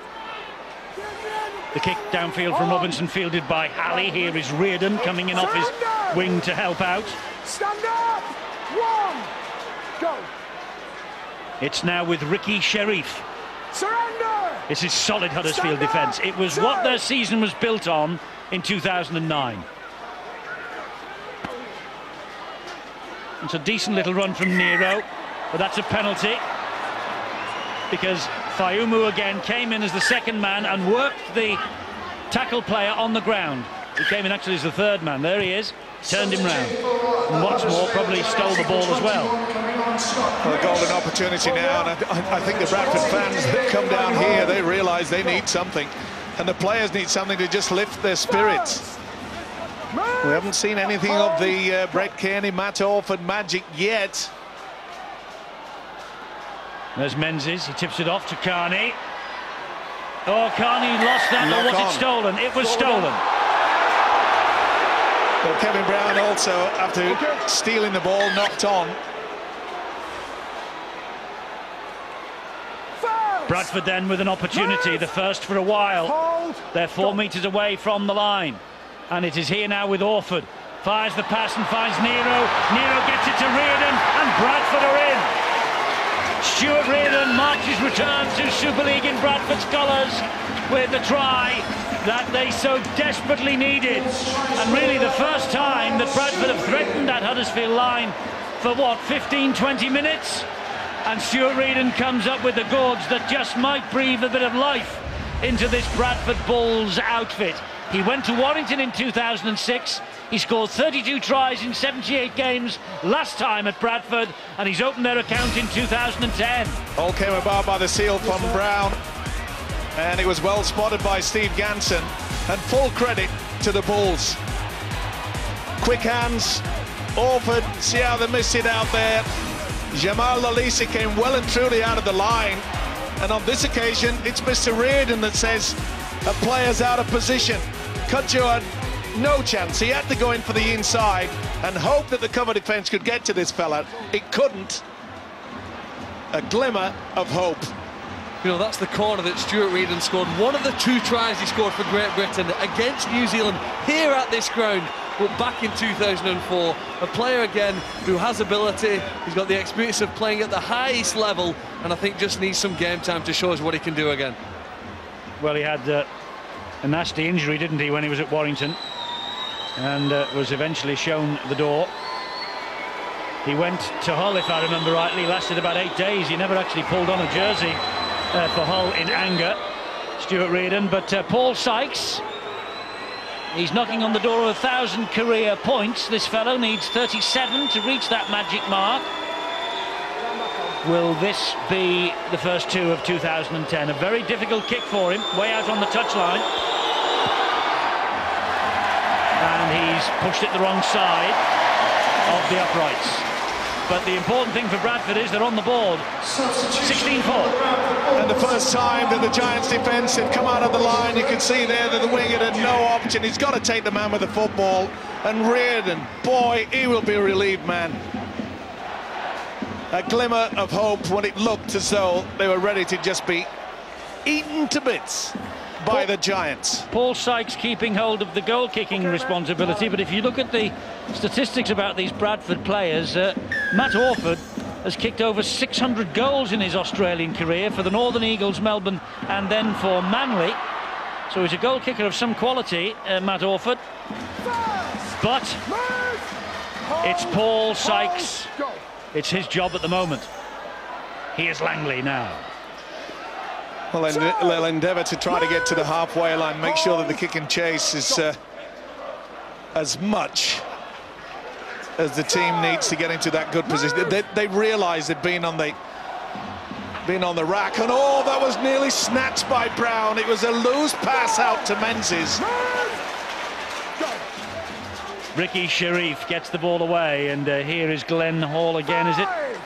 The kick downfield from Robinson, fielded by Halley. Here is Reardon coming in off his wing to help out. Stand up! One, Go. It's now with Ricky Sherif. Surrender. This is solid Huddersfield Stand up. defence. It was what their season was built on in two thousand nine. It's a decent little run from Nero, but that's a penalty because Fayumu again came in as the second man and worked the tackle player on the ground. He came in actually as the third man. There he is, turned him round. And what's more, probably stole the ball as well. Well, a golden opportunity now, and I, I think the Bradford fans that come down here, they realise they need something, and the players need something to just lift their spirits. We haven't seen anything of the uh, Brett Kearney, Matt Orford magic yet. There's Menzies, he tips it off to Carney. Oh, Carney lost that, or Knock was on. it stolen? It was stolen. Well, Kevin Brown also, after stealing the ball, knocked on. Bradford then with an opportunity, the first for a while. They're four metres away from the line. And it is here now with Orford. Fires the pass and finds Nero. Nero gets it to Reardon, and Bradford are in. Stuart Reardon marks his return to Super League in Bradford's colours with the try that they so desperately needed. And really the first time that Bradford have threatened that Huddersfield line for what, fifteen, twenty minutes? And Stuart Reardon comes up with the goods that just might breathe a bit of life into this Bradford Bulls outfit. He went to Warrington in two thousand six. He scored thirty-two tries in seventy-eight games last time at Bradford, and he's opened their account in two thousand ten. All came about by the seal from Brown, and it was well spotted by Steve Ganson, and full credit to the Bulls. Quick hands, Orford, see how they missed it out there. Jamal Lalisi came well and truly out of the line, and on this occasion it's Mister Reardon that says a player's out of position. Cudjoe had no chance. He had to go in for the inside and hope that the cover defence could get to this fella. It couldn't. A glimmer of hope. You know, that's the corner that Stuart Reardon scored. One of the two tries he scored for Great Britain against New Zealand here at this ground, but back in two thousand four. A player again who has ability. He's got the experience of playing at the highest level, and I think just needs some game time to show us what he can do again. Well, he had uh, a nasty injury, didn't he, when he was at Warrington, and uh, was eventually shown the door. He went to Hull, if I remember rightly, lasted about eight days. He never actually pulled on a jersey uh, for Hull in anger, Stuart Reardon. But uh, Paul Sykes, he's knocking on the door of a thousand career points. This fellow needs thirty-seven to reach that magic mark. Will this be the first two of two thousand ten? A very difficult kick for him, way out on the touchline. And he's pushed it the wrong side of the uprights. But the important thing for Bradford is they're on the board. sixteen four. And the first time that the Giants defence had come out of the line, you could see there that the winger had no option. He's got to take the man with the football. And Reardon, boy, he will be a relieved man. A glimmer of hope when it looked as though they were ready to just be eaten to bits by the Giants. Paul Sykes keeping hold of the goal-kicking responsibility, but if you look at the statistics about these Bradford players, uh, Matt Orford has kicked over six hundred goals in his Australian career for the Northern Eagles, Melbourne, and then for Manly. So he's a goal kicker of some quality, uh, Matt Orford. But it's Paul Sykes. It's his job at the moment. Here's Langley now. Well, they'll endeavour to try to get to the halfway line, make sure that the kick and chase is uh, as much as the team needs to get into that good position. They, they realise they've been on the been on the rack, and oh, that was nearly snatched by Brown. It was a loose pass out to Menzies. Ricky Sherif gets the ball away, and uh, here is Glenn Hall again, is it?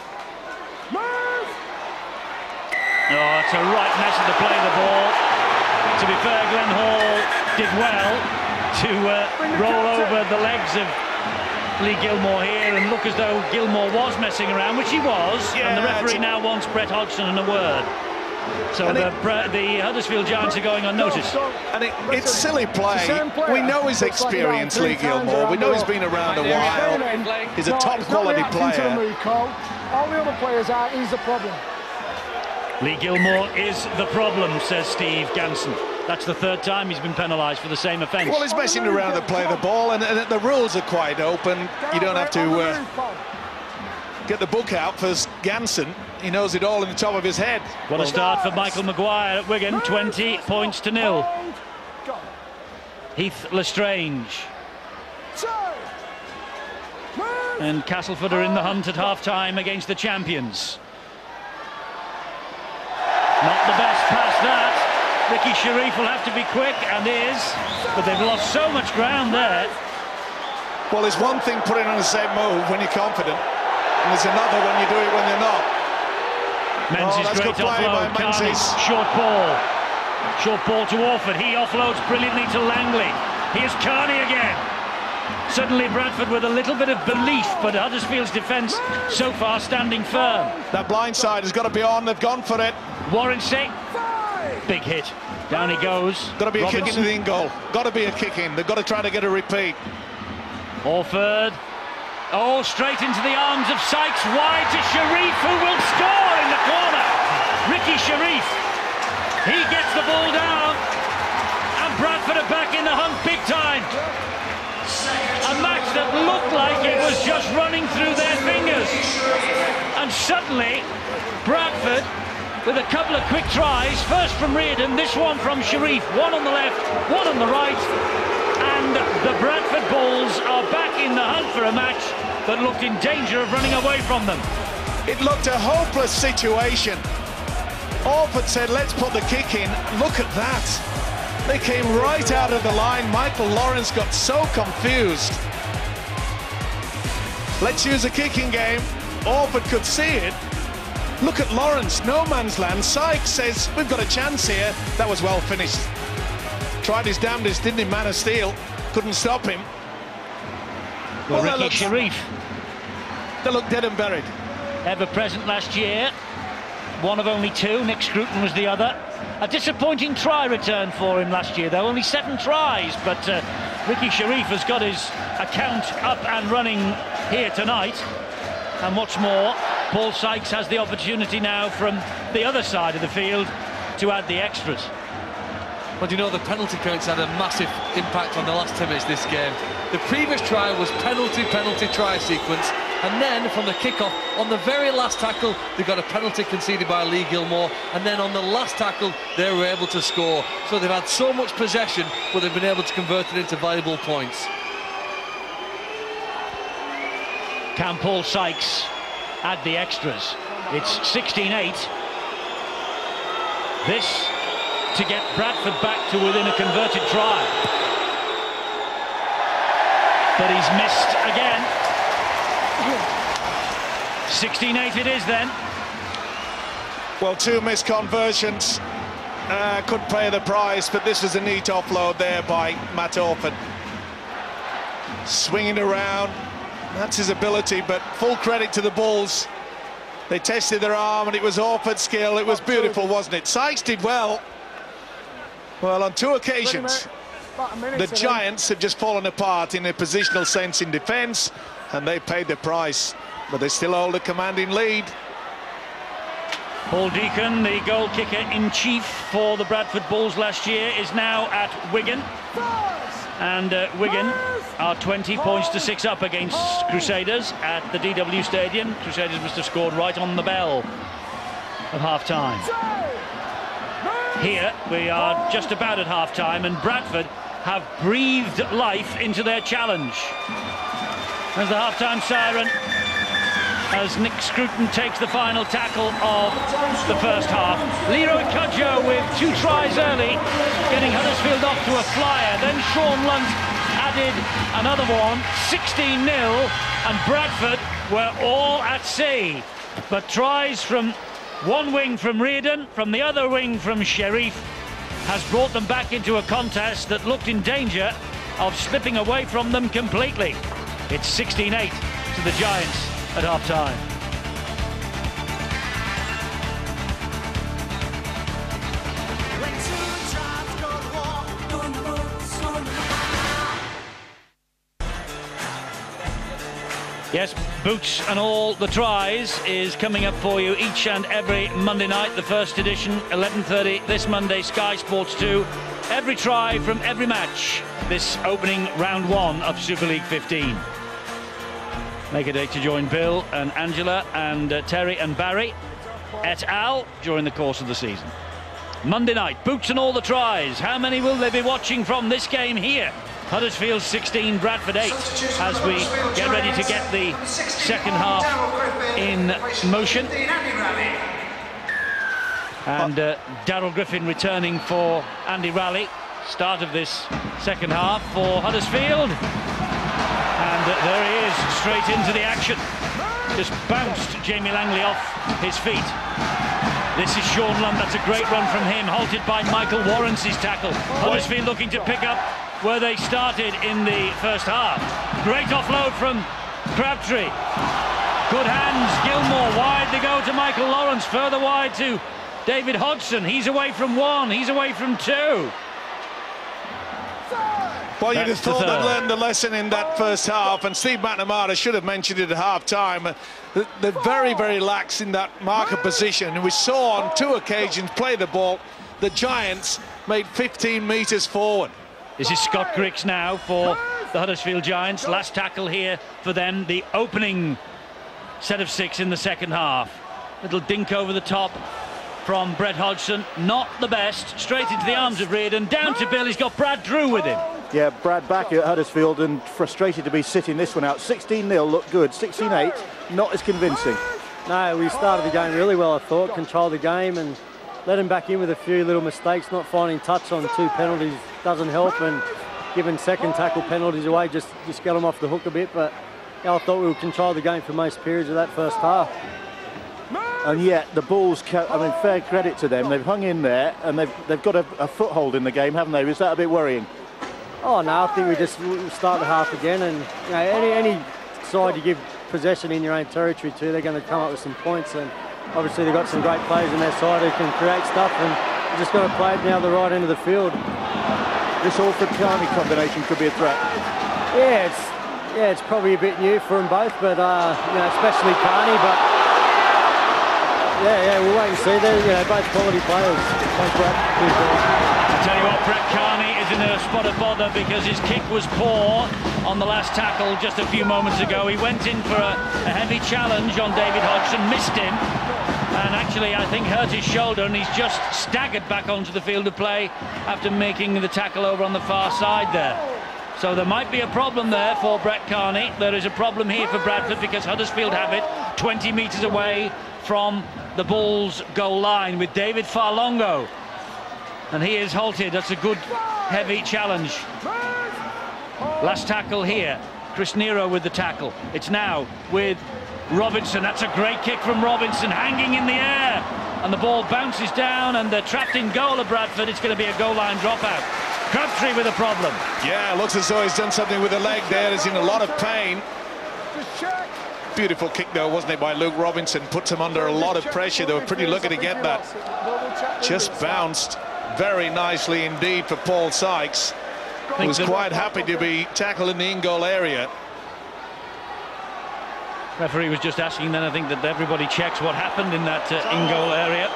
Oh, it's a right mess of the play of the ball. To be fair, Glenn Hall did well to uh, roll over the legs of Lee Gilmore here and look as though Gilmore was messing around, which he was, yeah, and the referee now wants Brett Hodgson and a word. So the, it, the Huddersfield Giants are going unnoticed. And it, it's silly play. We know he's experienced, Lee Gilmore. We know he's been around a while. He's a top quality player. All the other players are, he's the problem. Lee Gilmore is the problem, says Steve Ganson. That's the third time he's been penalised for the same offence. Well, he's messing around to play the ball, and, and the rules are quite open. You don't have to uh, get the book out for Ganson. He knows it all in the top of his head. What a start for Michael Maguire at Wigan, twenty points to nil. Heath Lestrange and Castleford are in the hunt at half-time against the champions. Not the best pass that. Ricky Sharif will have to be quick, and is, but they've lost so much ground there. Well, there's one thing putting on the same move when you're confident, and there's another when you do it when you're not. Menzies oh, great offload, Carney, short ball. Short ball to Orford, he offloads brilliantly to Langley. Here's Carney again. Suddenly Bradford with a little bit of belief, but Huddersfield's defence so far standing firm. That blind side has got to be on, they've gone for it. Warrency, big hit, down he goes. Got to be Robinson. a kick into the in goal, got to be a kick in, they've got to try to get a repeat. Orford, oh, straight into the arms of Sykes, wide to Sharif, who will score in the corner. Ricky Sharif, he gets the ball down, and Bradford are back in the hunt big time. A match that looked like it was just running through their fingers. And suddenly, Bradford, with a couple of quick tries, first from Reardon, this one from Sharif, one on the left, one on the right, and the Bradford Bulls are back in the hunt for a match that looked in danger of running away from them. It looked a hopeless situation. Orford said, let's put the kick in. Look at that. They came right out of the line. Michael Lawrence got so confused. Let's use a kicking game. Orford could see it. Look at Lawrence, no man's land. Sykes says, we've got a chance here. That was well finished. Tried his damnedest, didn't he, man of steel? Couldn't stop him. Well, well Ricky Sharif. They look dead and buried. Ever present last year. One of only two, Nick Scruton was the other. A disappointing try return for him last year, though. Only seven tries, but uh, Ricky Sharif has got his account up and running here tonight. And what's more, Paul Sykes has the opportunity now from the other side of the field to add the extras. Well, you know, the penalty counts had a massive impact on the last ten minutes of this game. The previous try was penalty, penalty, try sequence. And then from the kick-off, on the very last tackle, they got a penalty conceded by Lee Gilmore. And then on the last tackle, they were able to score. So they've had so much possession, but they've been able to convert it into valuable points. Can Paul Sykes add the extras? It's sixteen eight. This to get Bradford back to within a converted try. But he's missed again. sixteen eight it is then. Well, two missed conversions uh, could pay the price, but this was a neat offload there by Matt Orford. Swinging around, that's his ability, but full credit to the Bulls. They tested their arm and it was Orford's skill. It was beautiful, wasn't it? Sykes did well. Well, on two occasions, the Giants have just fallen apart in a positional sense in defence, and they paid the price, but they still hold a commanding lead. Paul Deacon, the goal kicker in chief for the Bradford Bulls last year, is now at Wigan, and uh, Wigan are twenty points to six up against Crusaders at the D W Stadium. Crusaders must have scored right on the bell of half-time. Here we are just about at half-time, and Bradford have breathed life into their challenge. As the half-time siren, as Nick Scruton takes the final tackle of the first half. Leroy Cudjoe with two tries early, getting Huddersfield off to a flyer. Then Sean Lunt added another one, sixteen nil, and Bradford were all at sea. But tries from one wing from Reardon, from the other wing from Sharif, has brought them back into a contest that looked in danger of slipping away from them completely. It's sixteen eight to the Giants at half-time. Yes, Boots and All the Tries is coming up for you each and every Monday night. The first edition, eleven thirty this Monday, Sky Sports two. Every try from every match this opening round one of Super League fifteen. Make a date to join Bill and Angela and uh, Terry and Barry et al. During the course of the season. Monday night, Boots and All the Tries. How many will they be watching from this game here? Huddersfield sixteen, Bradford eight, as we get ready to get the second half in motion. And uh, Daryl Griffin returning for Andy Raleigh. Start of this second half for Huddersfield. And uh, there he is, straight into the action. Just bounced Jamie Langley off his feet. This is Sean Lund, that's a great run from him, halted by Michael Warrence's tackle. Huddersfield looking to pick up where they started in the first half. Great offload from Crabtree. Good hands, Gilmore, wide they go to Michael Lawrence, further wide to David Hodgson. He's away from one, he's away from two. Well, you'd have That's the thought third. they'd learned a lesson in that first half, and Steve McNamara should have mentioned it at half-time. They're very, very lax in that marker position, and we saw on two occasions play the ball. The Giants made fifteen metres forward. This is Scott Griggs now for the Huddersfield Giants. Last tackle here for them, the opening set of six in the second half. Little dink over the top from Brett Hodgson, not the best. Straight into the arms of Reardon, down to Bill. He's got Brad Drew with him. Yeah, Brad back at Huddersfield and frustrated to be sitting this one out. sixteen nil looked good, sixteen eight not as convincing. No, we started the game really well, I thought, controlled the game and let him back in with a few little mistakes. Not finding touch on two penalties doesn't help, and giving second tackle penalties away just, just got him off the hook a bit. But yeah, I thought we would control the game for most periods of that first half. And yet the Bulls, I mean, fair credit to them, they've hung in there and they've, they've got a, a foothold in the game, haven't they? Is that a bit worrying? Oh no, I think we just we start the half again, and you know, any any side you give possession in your own territory to, they're going to come up with some points. And obviously they've got some great players in their side who can create stuff, and you just got to play it now the right end of the field. This Alford-Carney combination could be a threat. Yeah, it's yeah, it's probably a bit new for them both, but uh, you know, especially Carney. But yeah, yeah, we'll wait and see. They're you know, both quality players. Thanks, Brad. I tell you what, Brett Carney is in a spot of bother because his kick was poor on the last tackle just a few moments ago. He went in for a, a heavy challenge on David Hodgson, missed him, and actually I think hurt his shoulder, and he's just staggered back onto the field of play after making the tackle over on the far side there. So there might be a problem there for Brett Carney. There is a problem here for Bradford because Huddersfield have it twenty metres away from the Bulls' goal line with David Farlongo. And he is halted. That's a good heavy challenge. Last tackle here. Chris Nero with the tackle. It's now with Robinson. That's a great kick from Robinson, hanging in the air. And the ball bounces down, and they're trapped in goal of Bradford. It's going to be a goal line dropout. Crabtree with a problem. Yeah, looks as though he's done something with the leg there. He's in a lot of pain. Beautiful kick though, wasn't it, by Luke Robinson? Puts him under a lot of pressure. They were pretty lucky to get that. Just bounced very nicely indeed for Paul Sykes. He was quite happy to be tackled in the in-goal area. Referee was just asking then, I think, that everybody checks what happened in that uh, in-goal area.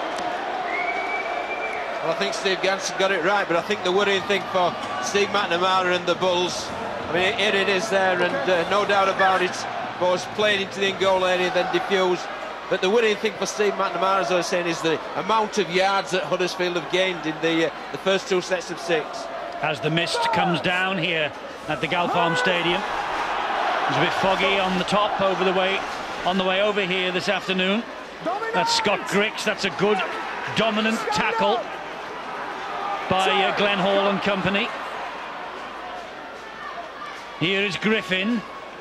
Well, I think Steve Ganson got it right, but I think the worrying thing for Steve McNamara and the Bulls, I mean, here it is there, and uh, no doubt about it, was played into the in-goal area, then diffused. But the worrying thing for Steve McNamara, as I was saying, is the amount of yards that Huddersfield have gained in the, uh, the first two sets of six. As the mist comes down here at the Galfarm Stadium. It's a bit foggy on the top over the way, on the way over here this afternoon. That's Scott Griggs. That's a good dominant tackle by uh, Glenn Hall and company. Here is Griffin.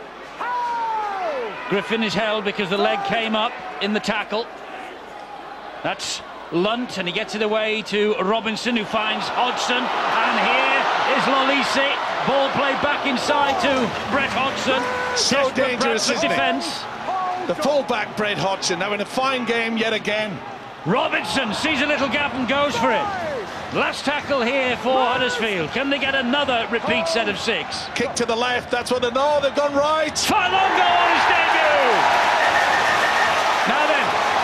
Griffin is held because the leg came up in the tackle. That's Lunt, and he gets it away to Robinson, who finds Hodgson, and here is Lolisi. Ball played back inside to Brett Hodgson. So dangerous, isn't defense. it? The fullback Brett Hodgson having a fine game yet again. Robinson sees a little gap and goes for it. Last tackle here for Huddersfield. Can they get another repeat set of six? Kick to the left, that's what they know, they've gone right. Farlongo on his debut!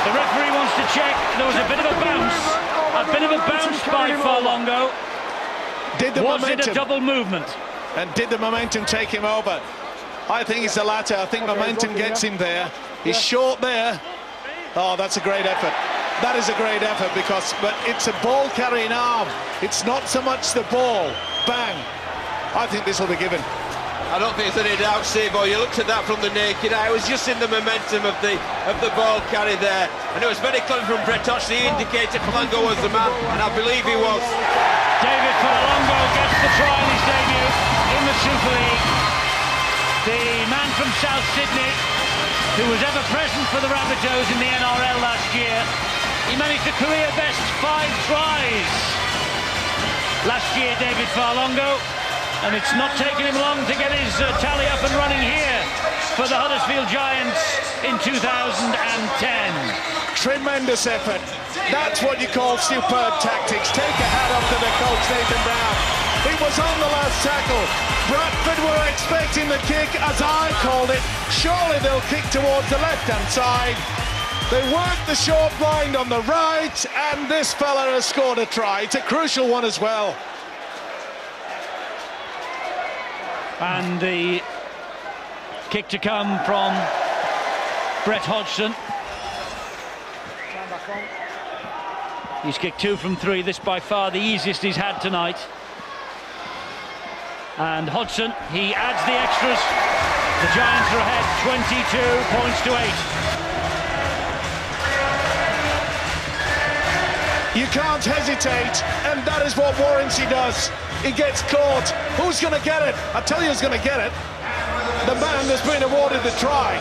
The referee wants to check. There was a bit of a bounce. A bit of a bounce by Furlongo. Did the was momentum, it a double movement? And did the momentum take him over? I think it's the latter. I think momentum gets him there. He's short there. Oh, that's a great effort. That is a great effort because, but it's a ball carrying arm. It's not so much the ball. Bang. I think this will be given. I don't think there's any doubt, Steve. You looked at that from the naked eye. It was just in the momentum of the of the ball carry there, and it was very clever from Brett Hodgson. He indicated Furlongo was the man, and I believe he was. David Furlongo gets the try in his debut in the Super League. The man from South Sydney, who was ever present for the Rabbitohs in the N R L last year, he managed a career best five tries last year, David Furlongo. And it's not taken him long to get his uh, tally up and running here for the Huddersfield Giants in two thousand ten. Tremendous effort. That's what you call superb tactics. Take a hat off to the coach, Nathan Brown. He was on the last tackle. Bradford were expecting the kick, as I called it. Surely they'll kick towards the left-hand side. They worked the short blind on the right, and this fella has scored a try. It's a crucial one as well. And the kick to come from Brett Hodgson. He's kicked two from three. This by far the easiest he's had tonight. And Hodgson, he adds the extras. The Giants are ahead twenty-two points to eight. You can't hesitate, and that is what Warranty does. He gets caught. Who's going to get it? I tell you who's going to get it. The man that's been awarded the try.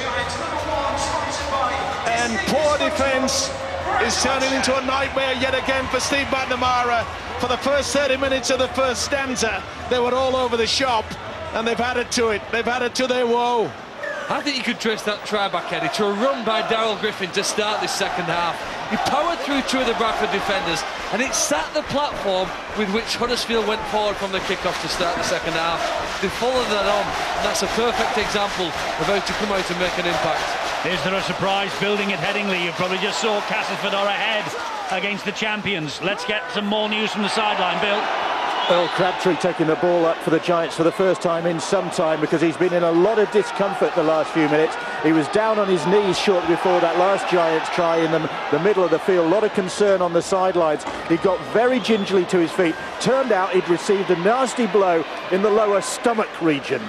And poor defence is turning into a nightmare yet again for Steve McNamara. For the first thirty minutes of the first stanza, they were all over the shop, and they've added to it. They've added to their woe. I think you could trace that try back, Eddie, to a run by Daryl Griffin to start this second half. He powered through two of the Bradford defenders, and it set the platform with which Huddersfield went forward from the kick-off to start the second half. They followed that on, and that's a perfect example of how to come out and make an impact. Is there a surprise building at Headingley? You probably just saw Castleford are ahead against the champions. Let's get some more news from the sideline, Bill. Earl Crabtree taking the ball up for the Giants for the first time in some time, because he's been in a lot of discomfort the last few minutes. He was down on his knees shortly before that last Giants try in the, the middle of the field. A lot of concern on the sidelines. He got very gingerly to his feet. Turned out he'd received a nasty blow in the lower stomach region.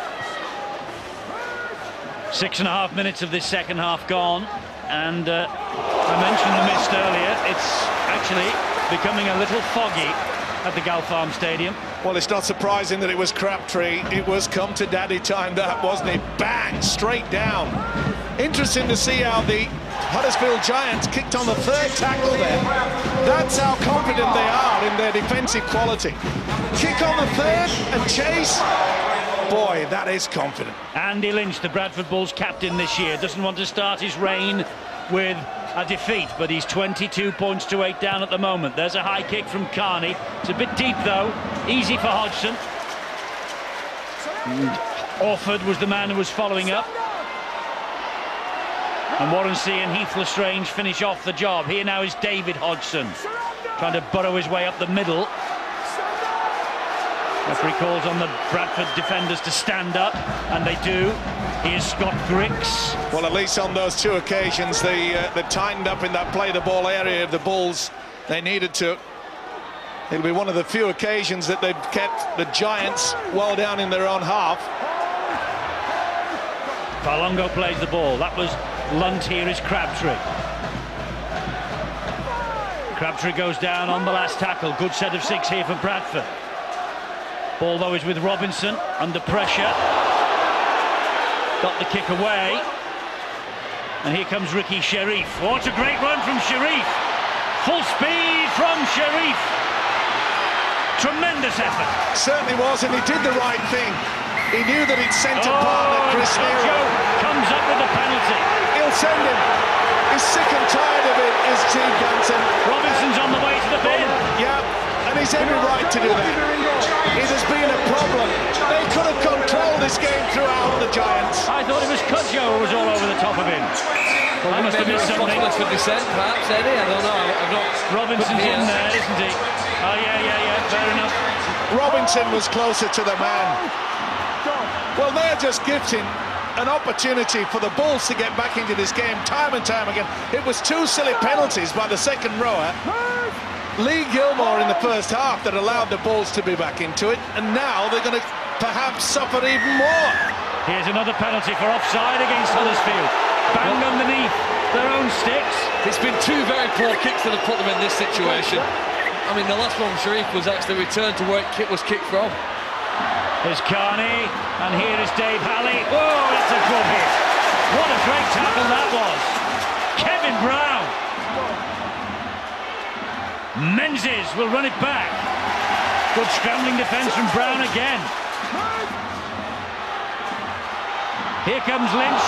Six and a half minutes of this second half gone, and uh, I mentioned the mist earlier. It's actually becoming a little foggy at the Galfarm Stadium. Well, it's not surprising that it was Crabtree. It was come to daddy time, that, wasn't it? Bang, straight down. Interesting to see how the Huddersfield Giants kicked on the third tackle there. That's how confident they are in their defensive quality. Kick on the third and chase. Boy, that is confident. Andy Lynch, the Bradford Bulls captain this year, doesn't want to start his reign with a defeat, but he's twenty-two points to eight down at the moment. There's a high kick from Carney. It's a bit deep though, easy for Hodgson. And Orford was the man who was following up. And Warranty and Heath Lestrange finish off the job. Here now is David Hodgson, trying to burrow his way up the middle. Referee calls on the Bradford defenders to stand up, and they do. Here's Scott Griggs. Well, at least on those two occasions, they, uh, they tightened up in that play-the-ball area of the Bulls. They needed to. It'll be one of the few occasions that they've kept the Giants well down in their own half. Furlongo plays the ball. That was Lunt. Here is Crabtree. Crabtree goes down on the last tackle. Good set of six here for Bradford. Ball though is with Robinson, under pressure. Got the kick away. And here comes Ricky Sherif. Oh, it's a great run from Sherif. Full speed from Sherif. Tremendous effort. Certainly was, and he did the right thing. He knew that he'd sent a oh, partner, Chris Joe comes up with the penalty. He'll send him. He's sick and tired of it, is Steve Ganson. Robinson's on the way to the bin. Yeah, and he's every right to do that. It has been a problem. They could have controlled this game throughout, the Giants. I thought it was Cudjoe who was all over the top of him. Well, I must have maybe missed something. responsible for dissent, perhaps, Eddie. I don't know. I've not. Robinson's in there, isn't he? Oh, yeah, yeah, yeah, fair enough. Robinson was closer to the man. Well, they're just gifting an opportunity for the Bulls to get back into this game time and time again. It was two silly penalties by the second rower, Lee Gilmore in the first half, that allowed the Bulls to be back into it, and now they're going to perhaps suffer even more. Here's another penalty for offside against Huddersfield. Banged well, underneath their own sticks. It's been two very poor kicks that have put them in this situation. I mean, the last one, Sharif, was actually returned to where it was kicked from. Here's Carney, and here is Dave Halley. Oh, that's a good hit. What a great tackle that was. Kevin Brown. Menzies will run it back. Good scrambling defence from Brown again. Here comes Lynch.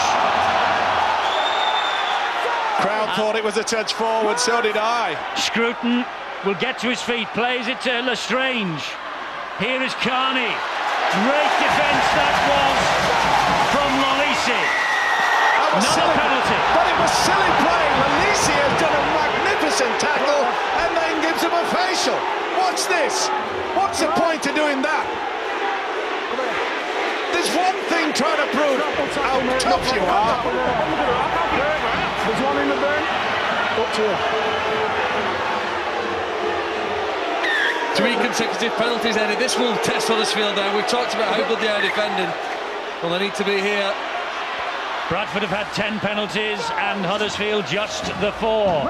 Crowd thought it was a touch forward, so did I. Scruton will get to his feet, plays it to Lestrange. Here is Carney. Great defence that was from Lolisi. Another silly, penalty. But it was silly play. Lolisi has done a magnificent tackle and then gives him a facial. Watch this. What's the point of doing that? There's one thing trying to prove how tough you are. There's one in the bin. Up to you. Three consecutive penalties, Eddie. This will test Huddersfield now. We've talked about how good they are defending. Well, they need to be here. Bradford have had ten penalties and Huddersfield just the four.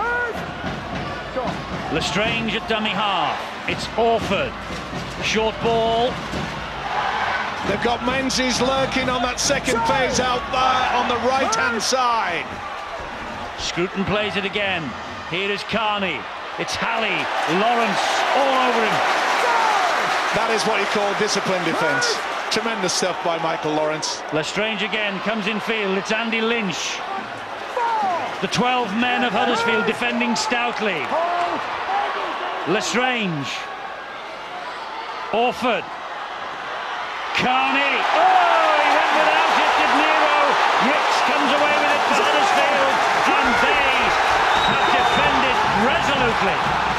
Lestrange at dummy half. It's Orford. Short ball. They've got Menzies lurking on that second phase out there on the right-hand side. Scruton plays it again. Here is Carney. It's Halley. Lawrence all over him. That is what you call disciplined defence. Tremendous stuff by Michael Lawrence. Lestrange again comes in field. It's Andy Lynch. The twelve men of Huddersfield defending stoutly. Lestrange. Orford. Carney. Oh, he went without it, did Nero. Ricks comes away with it for Huddersfield, and they have defended resolutely.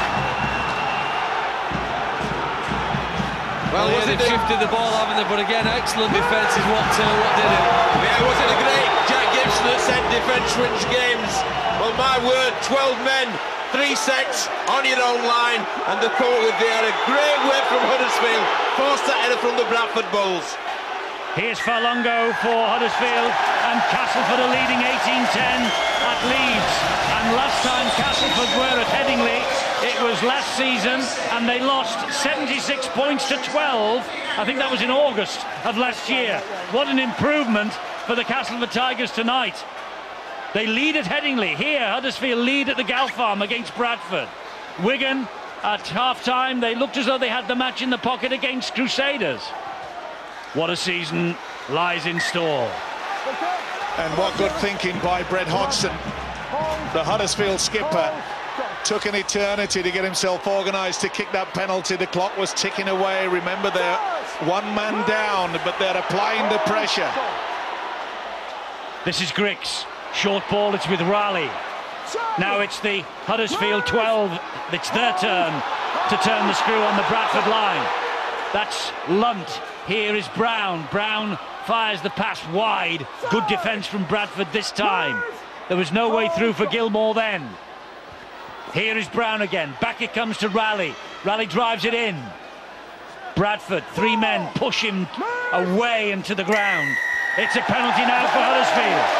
Well, yeah, they've shifted the ball, haven't they? But again, excellent defence is what, uh, what did it. Yeah, wasn't it great? Jack Gibson that said defence wins games. Well, my word, twelve men, three sets on your own line, and the come with there. A great work from Huddersfield. Forced that header from the Bradford Bulls. Here's Falongo for Huddersfield, and Castleford are leading eighteen ten at Leeds. And last time Castleford were at Headingley, it was last season, and they lost seventy-six points to twelve. I think that was in August of last year. What an improvement for the Castleford Tigers tonight. They lead at Headingley. Here, Huddersfield lead at the Gal Farm against Bradford. Wigan, at half-time, they looked as though they had the match in the pocket against Crusaders. What a season lies in store. And what good thinking by Brett Hodgson. The Huddersfield skipper took an eternity to get himself organised to kick that penalty. The clock was ticking away. Remember, they're one man down, but they're applying the pressure. This is Griggs. Short ball, it's with Raleigh. Now it's the Huddersfield twelve. It's their turn to turn the screw on the Bradford line. That's Lunt. Here is Brown. Brown fires the pass wide. Good defence from Bradford this time. There was no way through for Gilmore then. Here is Brown again. Back it comes to Raleigh. Raleigh drives it in. Bradford, three men, push him away and to the ground. It's a penalty now for Huddersfield.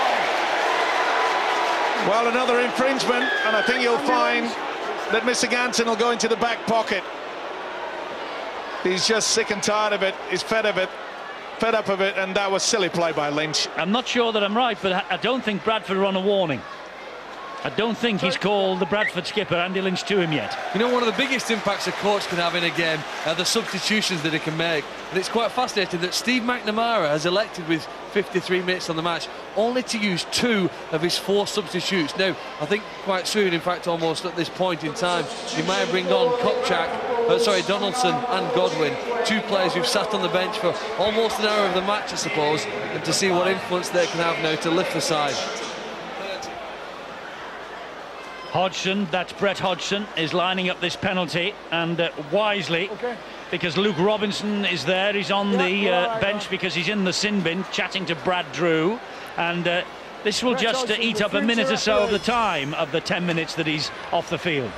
Well, another infringement, and I think you'll find that Mister Ganson will go into the back pocket. He's just sick and tired of it. He's fed of it, fed up of it, and that was silly play by Lynch. I'm not sure that I'm right, but I don't think Bradford are on a warning. I don't think he's called the Bradford skipper, Andy Lynch, to him yet. You know, one of the biggest impacts a coach can have in a game are the substitutions that he can make. And it's quite fascinating that Steve McNamara has elected, with fifty-three minutes on the match, only to use two of his four substitutes. Now, I think quite soon, in fact almost at this point in time, he might bring on Kopchak, uh, sorry, Donaldson and Godwin, two players who've sat on the bench for almost an hour of the match, I suppose, and to see what influence they can have now to lift the side. Hodgson, that's Brett Hodgson, is lining up this penalty, and uh, wisely, Okay. because Luke Robinson is there. He's on Yeah, the right, uh, bench right. because he's in the sin bin chatting to Brad Drew, and uh, this will Brett just uh, Hodgson, eat the up a minute future or so of the referee. time of the ten minutes that he's off the field.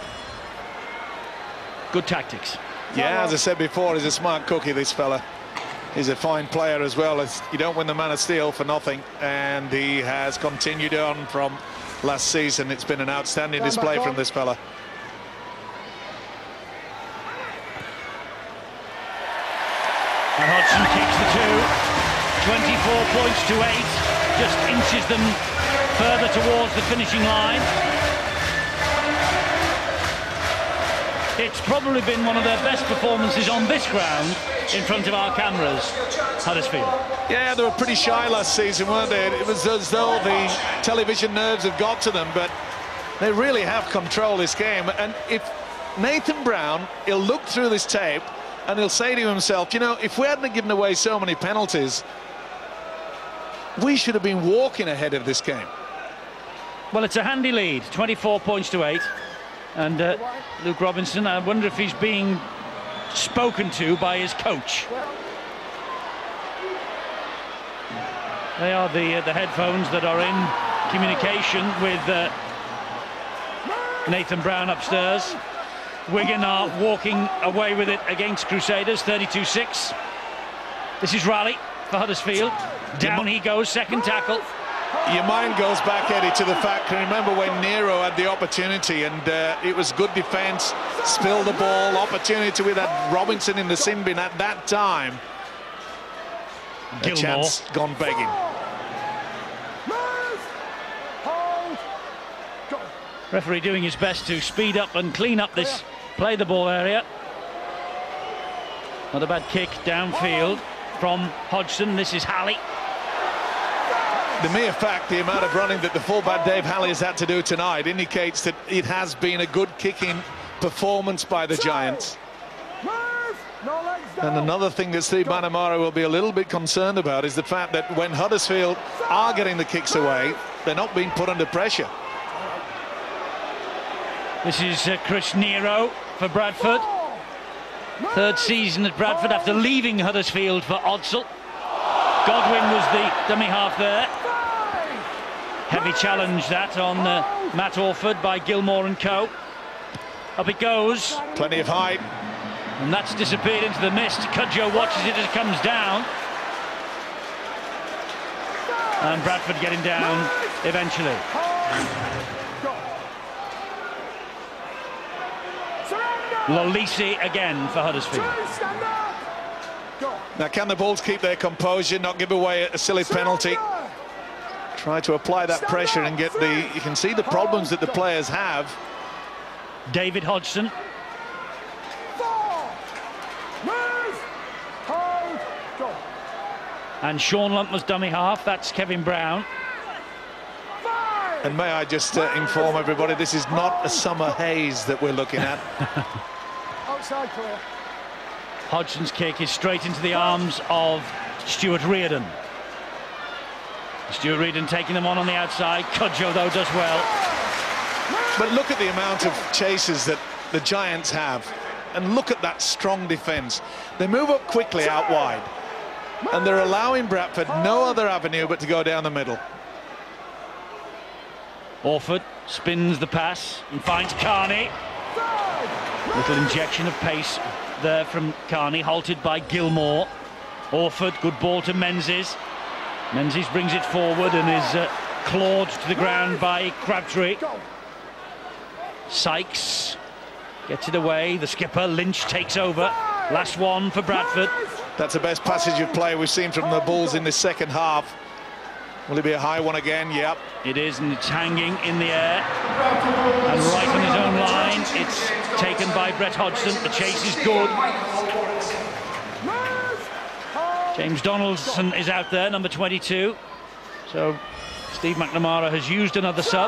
Good tactics. Yeah, as I said before, he's a smart cookie, this fella. He's a fine player as well. As you don't win the Man of Steel for nothing, and he has continued on from last season. It's been an outstanding Stand display back from on. this fella. And Hodgson kicks the two. twenty-four points to eight. Just inches them further towards the finishing line. It's probably been one of their best performances on this ground in front of our cameras, Huddersfield. Yeah, they were pretty shy last season, weren't they? It was as though the television nerves have got to them, but they really have controlled this game. And if Nathan Brown, he'll look through this tape and he'll say to himself, you know, if we hadn't given away so many penalties, we should have been walking ahead of this game. Well, it's a handy lead, twenty-four points to eight. And uh, Luke Robinson, I wonder if he's being spoken to by his coach. They are the, uh, the headphones that are in communication with uh, Nathan Brown upstairs. Wigan are walking away with it against Crusaders, thirty-two six. This is Raleigh for Huddersfield. Down he goes, second tackle. Your mind goes back, Eddie, to the fact, can you remember when Nero had the opportunity, and uh, it was good defence, spilled the ball, opportunity with that Robinson in the sin bin at that time. A Gilmore. chance gone begging. Move! Hold! Go! Referee doing his best to speed up and clean up this play the ball area. Not a bad kick downfield from Hodgson. This is Halley. The mere fact, the amount of running that the fullback Dave Halley has had to do tonight indicates that it has been a good kicking performance by the Giants. Move! No legs down! And another thing that Steve McNamara will be a little bit concerned about is the fact that when Huddersfield are getting the kicks away, they're not being put under pressure. This is uh, Chris Nero for Bradford. Third season at Bradford after leaving Huddersfield for Odsal. Godwin was the dummy half there. Heavy challenge that on uh, Matt Orford by Gilmore and co. Up it goes. Plenty of height. And that's disappeared into the mist. Cudjoe watches it as it comes down. And Bradford getting down eventually. Lolisi again for Huddersfield. Stand up! Go! Now, can the Bulls keep their composure, not give away a silly penalty? Try to apply that pressure and get the... You can see the problems that the players have. David Hodgson. Four! Move! Hold! Go! And Sean Lump was dummy half. That's Kevin Brown. Five! And may I just uh, inform everybody, this is not a summer haze that we're looking at. Outside clear. Hodgson's kick is straight into the arms of Stuart Reardon. Stuart Reardon taking them on on the outside. Cudjoe, though, does well. But look at the amount of chases that the Giants have. And look at that strong defence. They move up quickly out wide. And they're allowing Bradford no other avenue but to go down the middle. Orford spins the pass and finds Carney. Little injection of pace there from Carney, halted by Gilmore. Orford, good ball to Menzies. Menzies brings it forward and is uh, clawed to the ground by Crabtree. Sykes gets it away. The skipper, Lynch, takes over. Last one for Bradford. That's the best passage of play we've seen from the Bulls in this second half. Will it be a high one again? Yep. It is, and it's hanging in the air. And right on his own line, it's taken by Brett Hodgson. The chase is good. James Donaldson is out there, number twenty-two. So Steve McNamara has used another sub.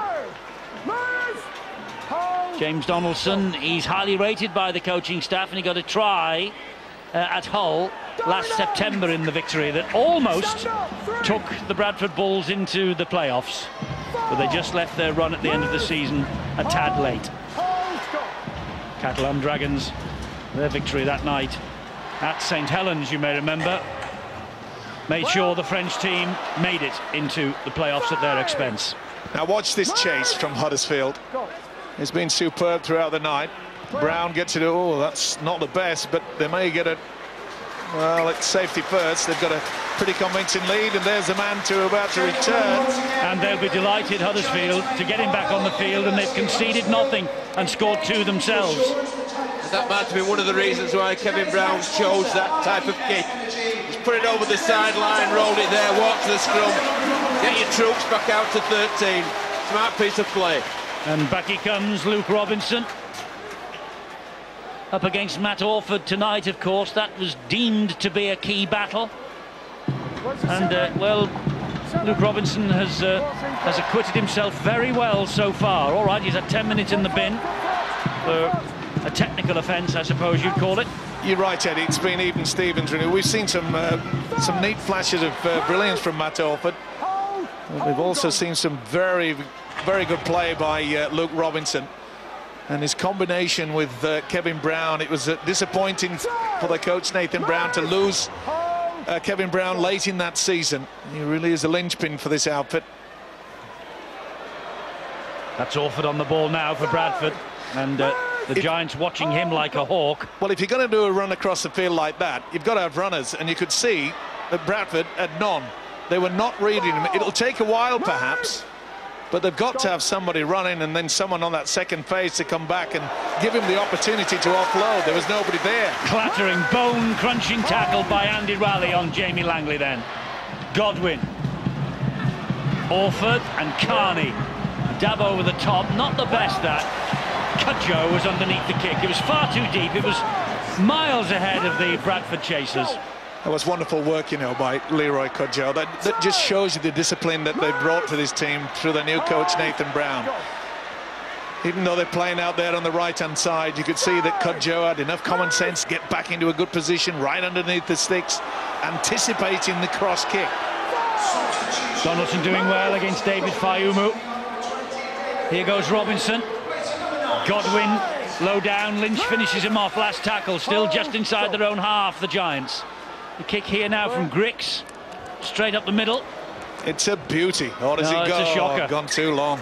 James Donaldson, he's highly rated by the coaching staff, and he got a try uh, at Hull last September in the victory that almost took the Bradford Bulls into the playoffs, but they just left their run at the end of the season a tad late. Catalan Dragons, their victory that night at Saint Helens, you may remember, made sure the French team made it into the playoffs at their expense. Now watch this chase from Huddersfield. It's been superb throughout the night. Brown gets it. Oh, that's not the best, but they may get it. Well, it's safety first. They've got a pretty convincing lead, and there's the man to about to return. And they'll be delighted, Huddersfield, to get him back on the field, and they've conceded nothing and scored two themselves. That might have been one of the reasons why Kevin Brown chose that type of kick. Just put it over the sideline, rolled it there, walk to the scrum, get your troops back out to thirteen. Smart piece of play. And back he comes, Luke Robinson. Up against Matt Orford tonight, of course. That was deemed to be a key battle. And, uh, well, Luke Robinson has, uh, has acquitted himself very well so far. All right, he's had ten minutes in the bin for a technical offence, I suppose you'd call it. You're right, Eddie. It's been even Stevens, really. We've seen some uh, some neat flashes of uh, brilliance from Matt Orford. We've also seen some very, very good play by uh, Luke Robinson. And his combination with uh, Kevin Brown, it was uh, disappointing for the coach Nathan Brown to lose uh, Kevin Brown late in that season. He really is a linchpin for this outfit. That's Orford on the ball now for Bradford, and uh, the if, Giants watching him like a hawk. Well, if you're going to do a run across the field like that, you've got to have runners, and you could see that Bradford had none. They were not reading him. It'll take a while, perhaps, but they've got to have somebody running and then someone on that second phase to come back and give him the opportunity to offload. There was nobody there. Clattering, bone-crunching tackle by Andy Raleigh on Jamie Langley then. Godwin. Orford and Carney. Dab over the top, not the best that. Cudjoe was underneath the kick. It was far too deep. It was miles ahead of the Bradford chasers. That was wonderful work, you know, by Leroy Cudjoe. That, that just shows you the discipline that they brought to this team through the new coach, Nathan Brown. Even though they're playing out there on the right-hand side, you could see that Cudjoe had enough common sense to get back into a good position, right underneath the sticks, anticipating the cross kick. Donaldson doing well against David Fayumu. Here goes Robinson. Godwin, low down. Lynch finishes him off. Last tackle, still just inside their own half, the Giants. The kick here now from Grix, straight up the middle. It's a beauty. Or does no, it go? It's a shocker. Oh, gone too long.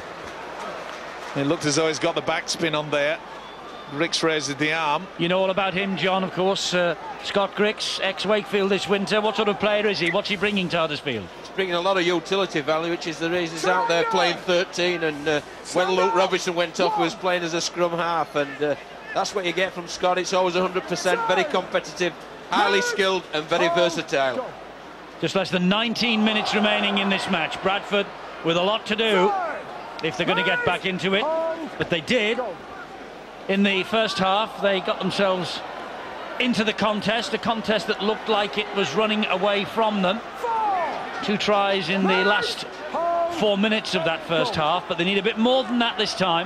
It looked as though he's got the backspin on there. Grix raises the arm. You know all about him, John, of course. Uh, Scott Grix, ex-Wakefield this winter. What sort of player is he? What's he bringing to Huddersfield? He's bringing a lot of utility value, which is the reason he's out there playing thirteen. And uh, when Luke Robinson went off, he was playing as a scrum half. And uh, that's what you get from Scott. It's always one hundred percent, very competitive, highly skilled and very versatile. Just less than nineteen minutes remaining in this match. Bradford with a lot to do if they're going to get back into it. But they did. In the first half, they got themselves into the contest, a contest that looked like it was running away from them. Two tries in the last four minutes of that first half, but they need a bit more than that this time.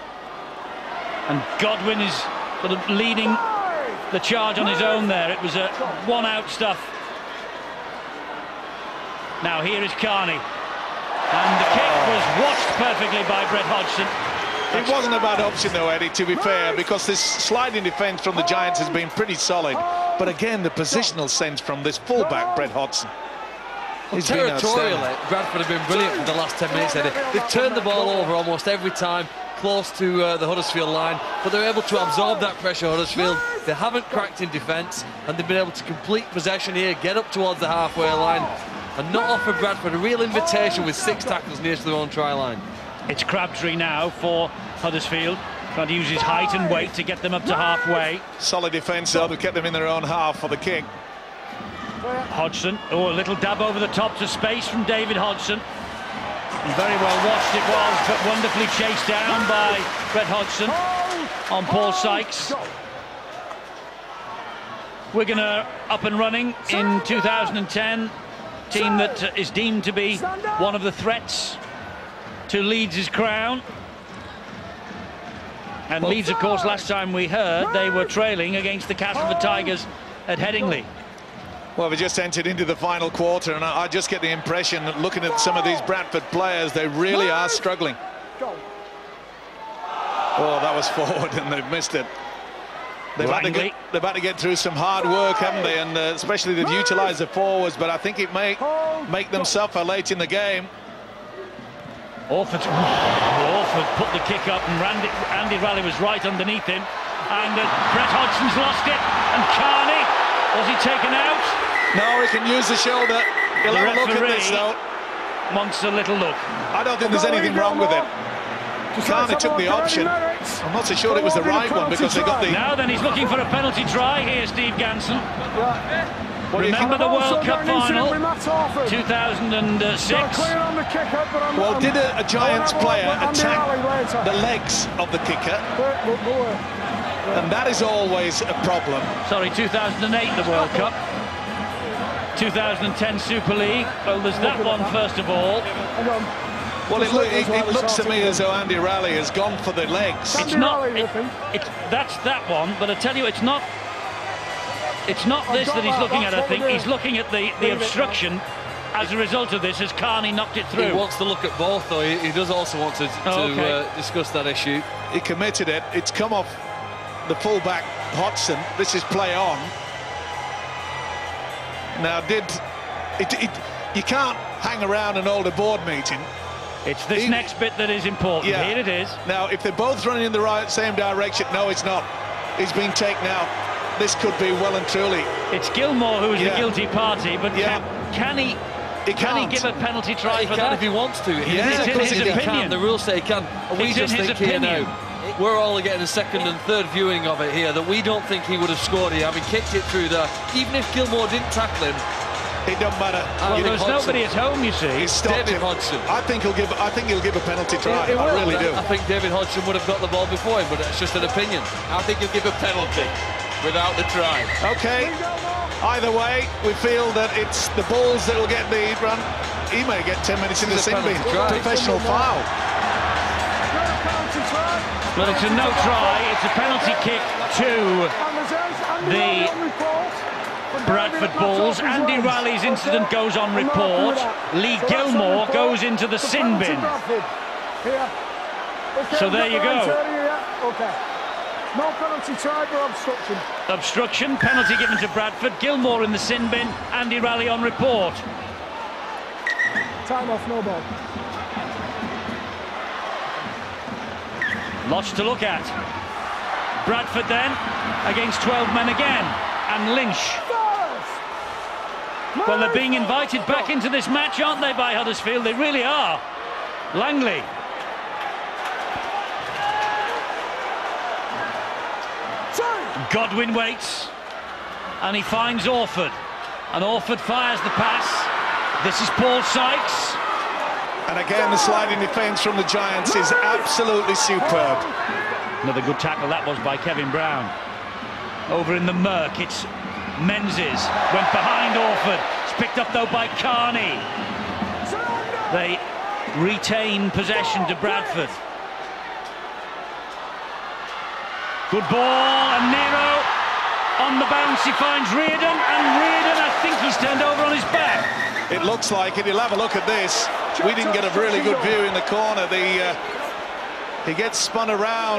And Godwin is sort of leading the charge on his own there. It was a one-out stuff. Now here is Carney. And the kick was watched perfectly by Brett Hodgson. It wasn't a bad option though, Eddie, to be fair, because this sliding defence from the Giants has been pretty solid. But again, the positional sense from this fullback, Brett Hodgson. Well, territorially, Bradford have been brilliant for the last ten minutes, Eddie. They've turned the ball over almost every time, close to uh, the Huddersfield line, but they're able to absorb that pressure, Huddersfield. They haven't cracked in defence, and they've been able to complete possession here, get up towards the halfway line, and not offer Bradford a real invitation with six tackles near to their own try line. It's Crabtree now for Huddersfield, trying to use his height and weight to get them up to halfway. Solid defence, though, to get them in their own half for the kick. Hodgson, oh, a little dab over the top to space from David Hodgson. And very well watched it was, but wonderfully chased down by Brett Hodgson on Paul Sykes. Wigan up and running in two thousand ten, team that is deemed to be one of the threats to Leeds' crown. And Leeds, of course, last time we heard, they were trailing against the Castleford Tigers at Headingley. Well, we just entered into the final quarter, and I, I just get the impression that looking at some of these Bradford players, they really are struggling. Oh, that was forward, and they've missed it. They've had, to get, they've had to get through some hard work, haven't they? And uh, especially they've utilised the forwards, but I think it may make them suffer late in the game. Orford, Orford put the kick up, and Randy, Andy Raleigh was right underneath him. And uh, Brett Hodgson's lost it. And Carney, was he taken out? No, he can use the shoulder. He'll The have a look at this, though. Wants a little look. I don't think there's anything wrong with it. Carney took the option. I'm not so sure it was the right one because they got the... Now then, he's looking for a penalty try here, Steve Ganson. Remember the World Cup final, two thousand six? Well, did a, a Giants player attack the legs of the kicker? And that is always a problem. Sorry, two thousand eight, the World Cup. two thousand ten Super League. Well, there's that one first of all. Well, it, look, it, it looks to me as though Andy Raleigh has gone for the legs. It's not. It, it, that's that one, but I tell you, it's not. It's not this that he's looking at. I think he's looking at the the obstruction. As a result of this, has Carney knocked it through? He wants to look at both, though. He, he does also want to, to oh, okay. uh, discuss that issue. He committed it. It's come off the fullback Hodgson. This is play on. Now, did it, it? You can't hang around and hold a board meeting. It's this he, next bit that is important. Yeah. Here it is. Now, if they're both running in the right same direction, no, it's not. He's been taken out. This could be well and truly. It's Gilmore who is yeah. the guilty party, but yeah. can, can he? He can he give a penalty try he for can that? if he wants to? He, yeah, it's in his he opinion. Can. The rules say he can. And we it's just think opinion. here now, we're all getting a second and third viewing of it here, that we don't think he would have scored here, having kicked it through there. Even if Gilmore didn't tackle him, it doesn't matter. Well, there's Hodgson. nobody at home, you see. He's stopped David him. Hodgson. I think he'll give. I think he'll give a penalty try. He, he I really do. I think David Hodgson would have got the ball before him, but it's just an opinion. I think he'll give a penalty without the try. Okay. Either way, we feel that it's the Bulls that will get the run. He may get ten minutes in the sin bin. Professional foul. But it's a no try. It's a penalty kick to the Bradford Bulls. Andy Raleigh's incident goes on report. Lee Gilmore goes into the sin bin. So there you go. No penalty try for obstruction. Obstruction, penalty given to Bradford. Gilmore in the sin bin. Andy Raleigh on report. Time off, no ball. Lots to look at. Bradford then against twelve men again. And Lynch. Well, they're being invited back into this match, aren't they, by Huddersfield? They really are. Langley. Godwin waits. And he finds Orford. And Orford fires the pass. This is Paul Sykes. And again, the sliding defence from the Giants is absolutely superb. Another good tackle that was by Kevin Brown. Over in the murk, it's Menzies. Went behind Orford. It's picked up though by Carney. They retain possession to Bradford. Good ball, and Nero on the bounce. He finds Reardon, and Reardon, I think he's turned over on his back. It looks like it. He'll have a look at this. We didn't get a really good view in the corner. The uh, he gets spun around.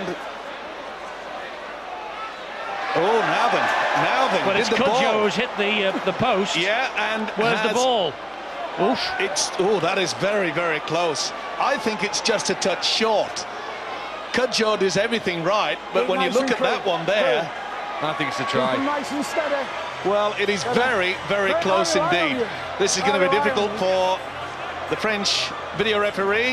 Oh, now then, now then. Well, it's Cudjoe's hit the uh, the post. Yeah, and where's the ball? Oof. It's oh, that is very, very close. I think it's just a touch short. Cudjoe does everything right, but when you look at that one there, I think it's a try. Nice and steady. Well, it is very, very close indeed. This is going to be difficult for the French video referee,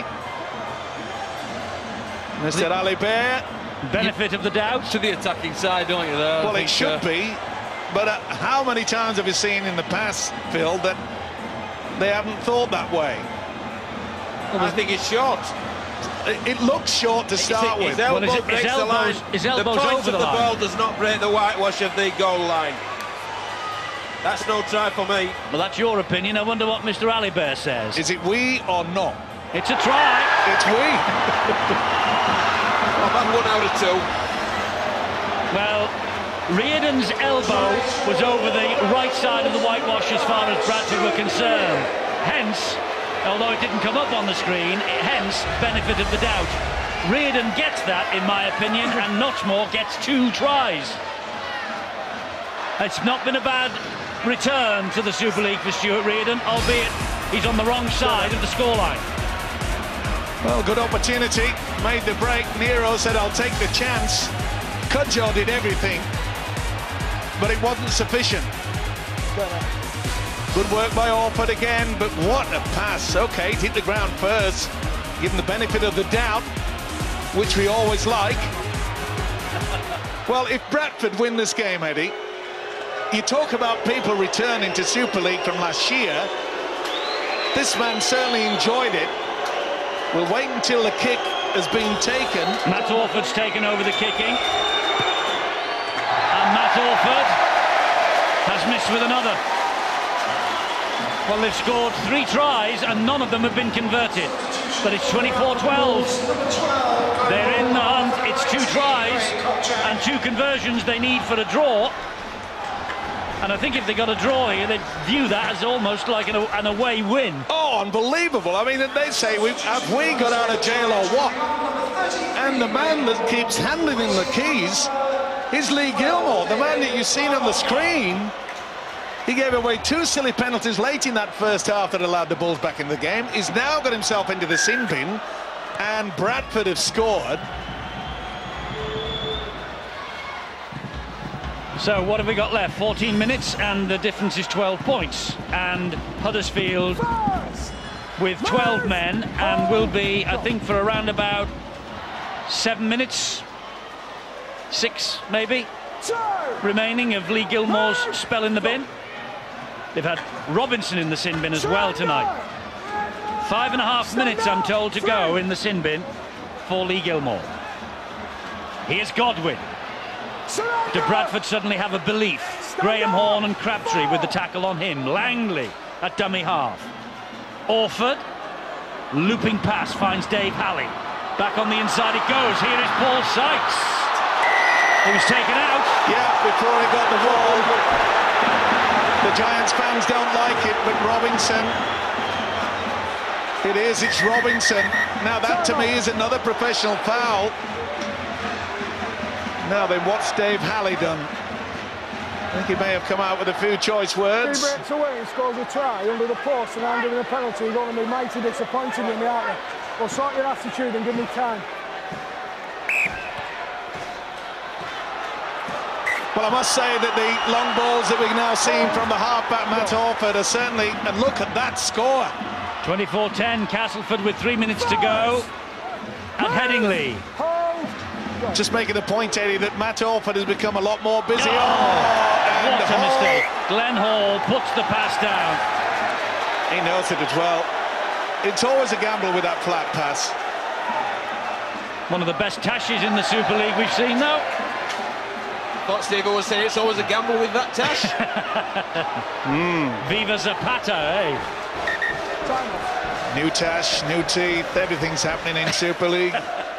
Mister Alibert. Benefit of the doubt to the attacking side, don't you? There, well, it should uh, be, but uh, how many times have you seen in the past, Phil, that they haven't thought that way? I think it's short. It, it looks short to start his, with. His elbow well, his, breaks his elbows, the line. His elbows the point over of the, the line. ball does not break the whitewash of the goal line. That's no try for me. Well, that's your opinion. I wonder what Mister Alibert says. Is it we or not? It's a try. It's we. Well, that's one out of two. Well, Reardon's elbow was over the right side of the whitewash as far as Bradford were concerned. Hence, although it didn't come up on the screen, hence benefit of the doubt. Reardon gets that, in my opinion, and Notchmore gets two tries. It's not been a bad return to the Super League for Stuart Reardon, albeit he's on the wrong side of the scoreline. Well, good opportunity, made the break. Nero said, I'll take the chance. Cudjoe did everything, but it wasn't sufficient. Good work by Orford again, but what a pass. Okay, it hit the ground first, give him the benefit of the doubt, which we always like. Well, if Bradford win this game, Eddie, you talk about people returning to Super League from last year. This man certainly enjoyed it. We'll wait until the kick has been taken. Matt Orford's taken over the kicking. And Matt Orford has missed with another. Well, they've scored three tries and none of them have been converted. But it's twenty-four twelve. They're in the hunt. It's two tries and two conversions they need for a draw. And I think if they got a draw here, they'd view that as almost like an, an away win. Oh, unbelievable. I mean, they say, we've, have we got out of jail or what? And the man that keeps handling the keys is Lee Gilmore, the man that you've seen on the screen. He gave away two silly penalties late in that first half that allowed the Bulls back in the game. He's now got himself into the sin bin, and Bradford have scored. So what have we got left? fourteen minutes, and the difference is twelve points. And Huddersfield with twelve men, and will be, I think, for around about seven minutes, six maybe, remaining of Lee Gilmore's spell in the bin. They've had Robinson in the sin bin as well tonight. Five and a half minutes, I'm told, to go in the sin bin for Lee Gilmore. Here's Godwin. Do Bradford suddenly have a belief? Graham Horne and Crabtree with the tackle on him. Langley at dummy half. Orford, looping pass, finds Dave Halley. Back on the inside it goes. Here is Paul Sykes. He was taken out. Yeah, before he got the ball. The Giants fans don't like it, but Robinson... It is, it's Robinson. Now that to me is another professional foul. Now then, what's Dave Halley done? I think he may have come out with a few choice words. Three breaks away, he scores a try under the post, and I'm giving a penalty. You're going to be mighty disappointed in me, aren't you? Well, sort your attitude and give me time. Well, I must say that the long balls that we've now seen from the halfback Matt Orford are certainly, and look at that score. twenty-four ten, Castleford with three minutes to go at Headingley. Just making the point, Eddie, that Matt Orford has become a lot more busy. Oh, oh what a Hall. mistake. Glenn Hall puts the pass down. He knows it as well. It's always a gamble with that flat pass. One of the best tashes in the Super League we've seen, though. Thought Steve was saying it's always a gamble with that tash. mm. Viva Zapata, eh? New tash, new teeth, everything's happening in Super League.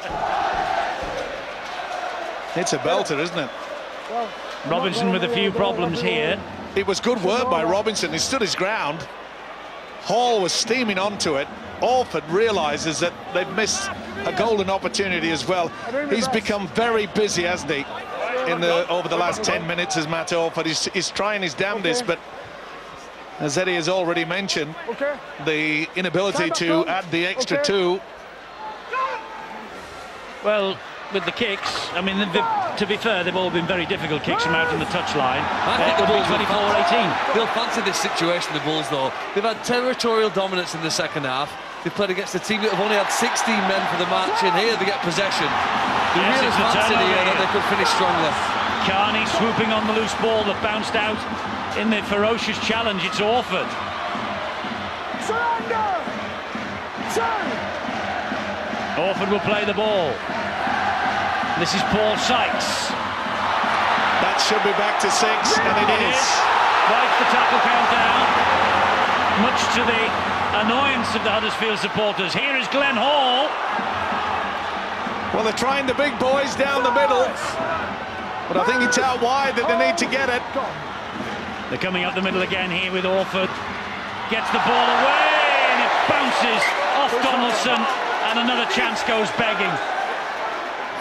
It's a belter, isn't it? Robinson with a few problems here. It was good work by Robinson. He stood his ground. Hall was steaming onto it. Orford realises that they've missed a golden opportunity as well. He's become very busy, hasn't he, in the over the last ten minutes as Matt Orford. He's, he's trying his damnedest, but as Eddie has already mentioned, the inability to add the extra two. Well, with the kicks, I mean, to be fair, they've all been very difficult kicks from out on the touchline. I think uh, the Bulls twenty-four eighteen. They'll fancy this situation, the Bulls, though. They've had territorial dominance in the second half. They've played against a team that have only had sixteen men for the match, and here they get possession. They Yes, really it's a fancied turnover here here. that they could finish strongly. Carney swooping on the loose ball that bounced out in the ferocious challenge. It's Orford. Surrender! Orford will play the ball. This is Paul Sykes. That should be back to six, and it is. Wipes the tackle count down, much to the annoyance of the Huddersfield supporters. Here is Glenn Hall. Well, they're trying the big boys down the middle, but I think it's out wide that they need to get it. They're coming up the middle again here with Orford. Gets the ball away, and it bounces off Donaldson, and another chance goes begging.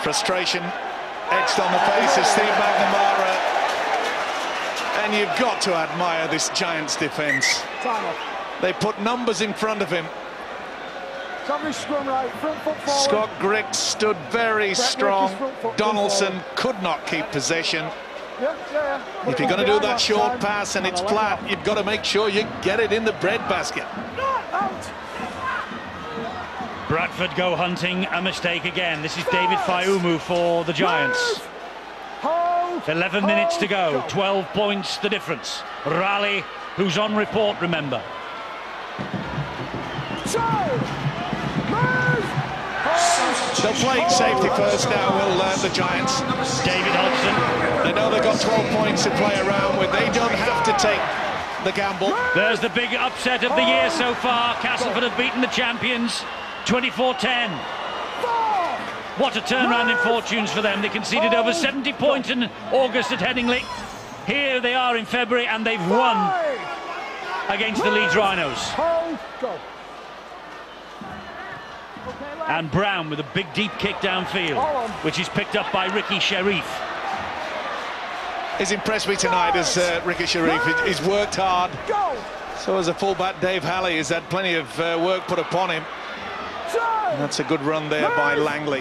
Frustration etched on the face of Steve McNamara. And you've got to admire this Giants defence. They put numbers in front of him. Scrum right, front foot forward. Scott Griggs stood very Brett strong. Rick's front foot Donaldson could not keep possession. Yeah, yeah, yeah. If you're going to do that short pass and it's flat, you've got to make sure you get it in the breadbasket. Out. Bradford go hunting a mistake again. This is David Fayumu for the Giants. Hold. eleven minutes to go, twelve points the difference. Raleigh, who's on report, remember. They'll play safety first now, will uh, the Giants. David Hodgson. They know they've got twelve points to play around with. They don't have to take the gamble. There's the big upset of the year so far. Castleford have beaten the champions twenty-four ten. What a turnaround in fortunes for them. They conceded over seventy points in August at Headingley. Here they are in February and they've won against the Leeds Rhinos. And Brown with a big deep kick downfield, which is picked up by Ricky Sharif. He's impressed me tonight as uh, Ricky Sharif. He's worked hard. So as a fullback, Dave Halley has had plenty of uh, work put upon him. And that's a good run there by Langley.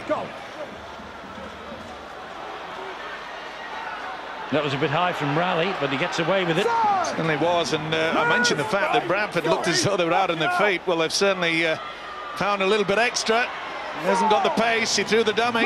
That was a bit high from Raleigh, but he gets away with it. Certainly was, and uh, I mentioned the fact that Bradford looked as though they were out on their feet. Well, they've certainly uh, found a little bit extra. He hasn't got the pace. He threw the dummy.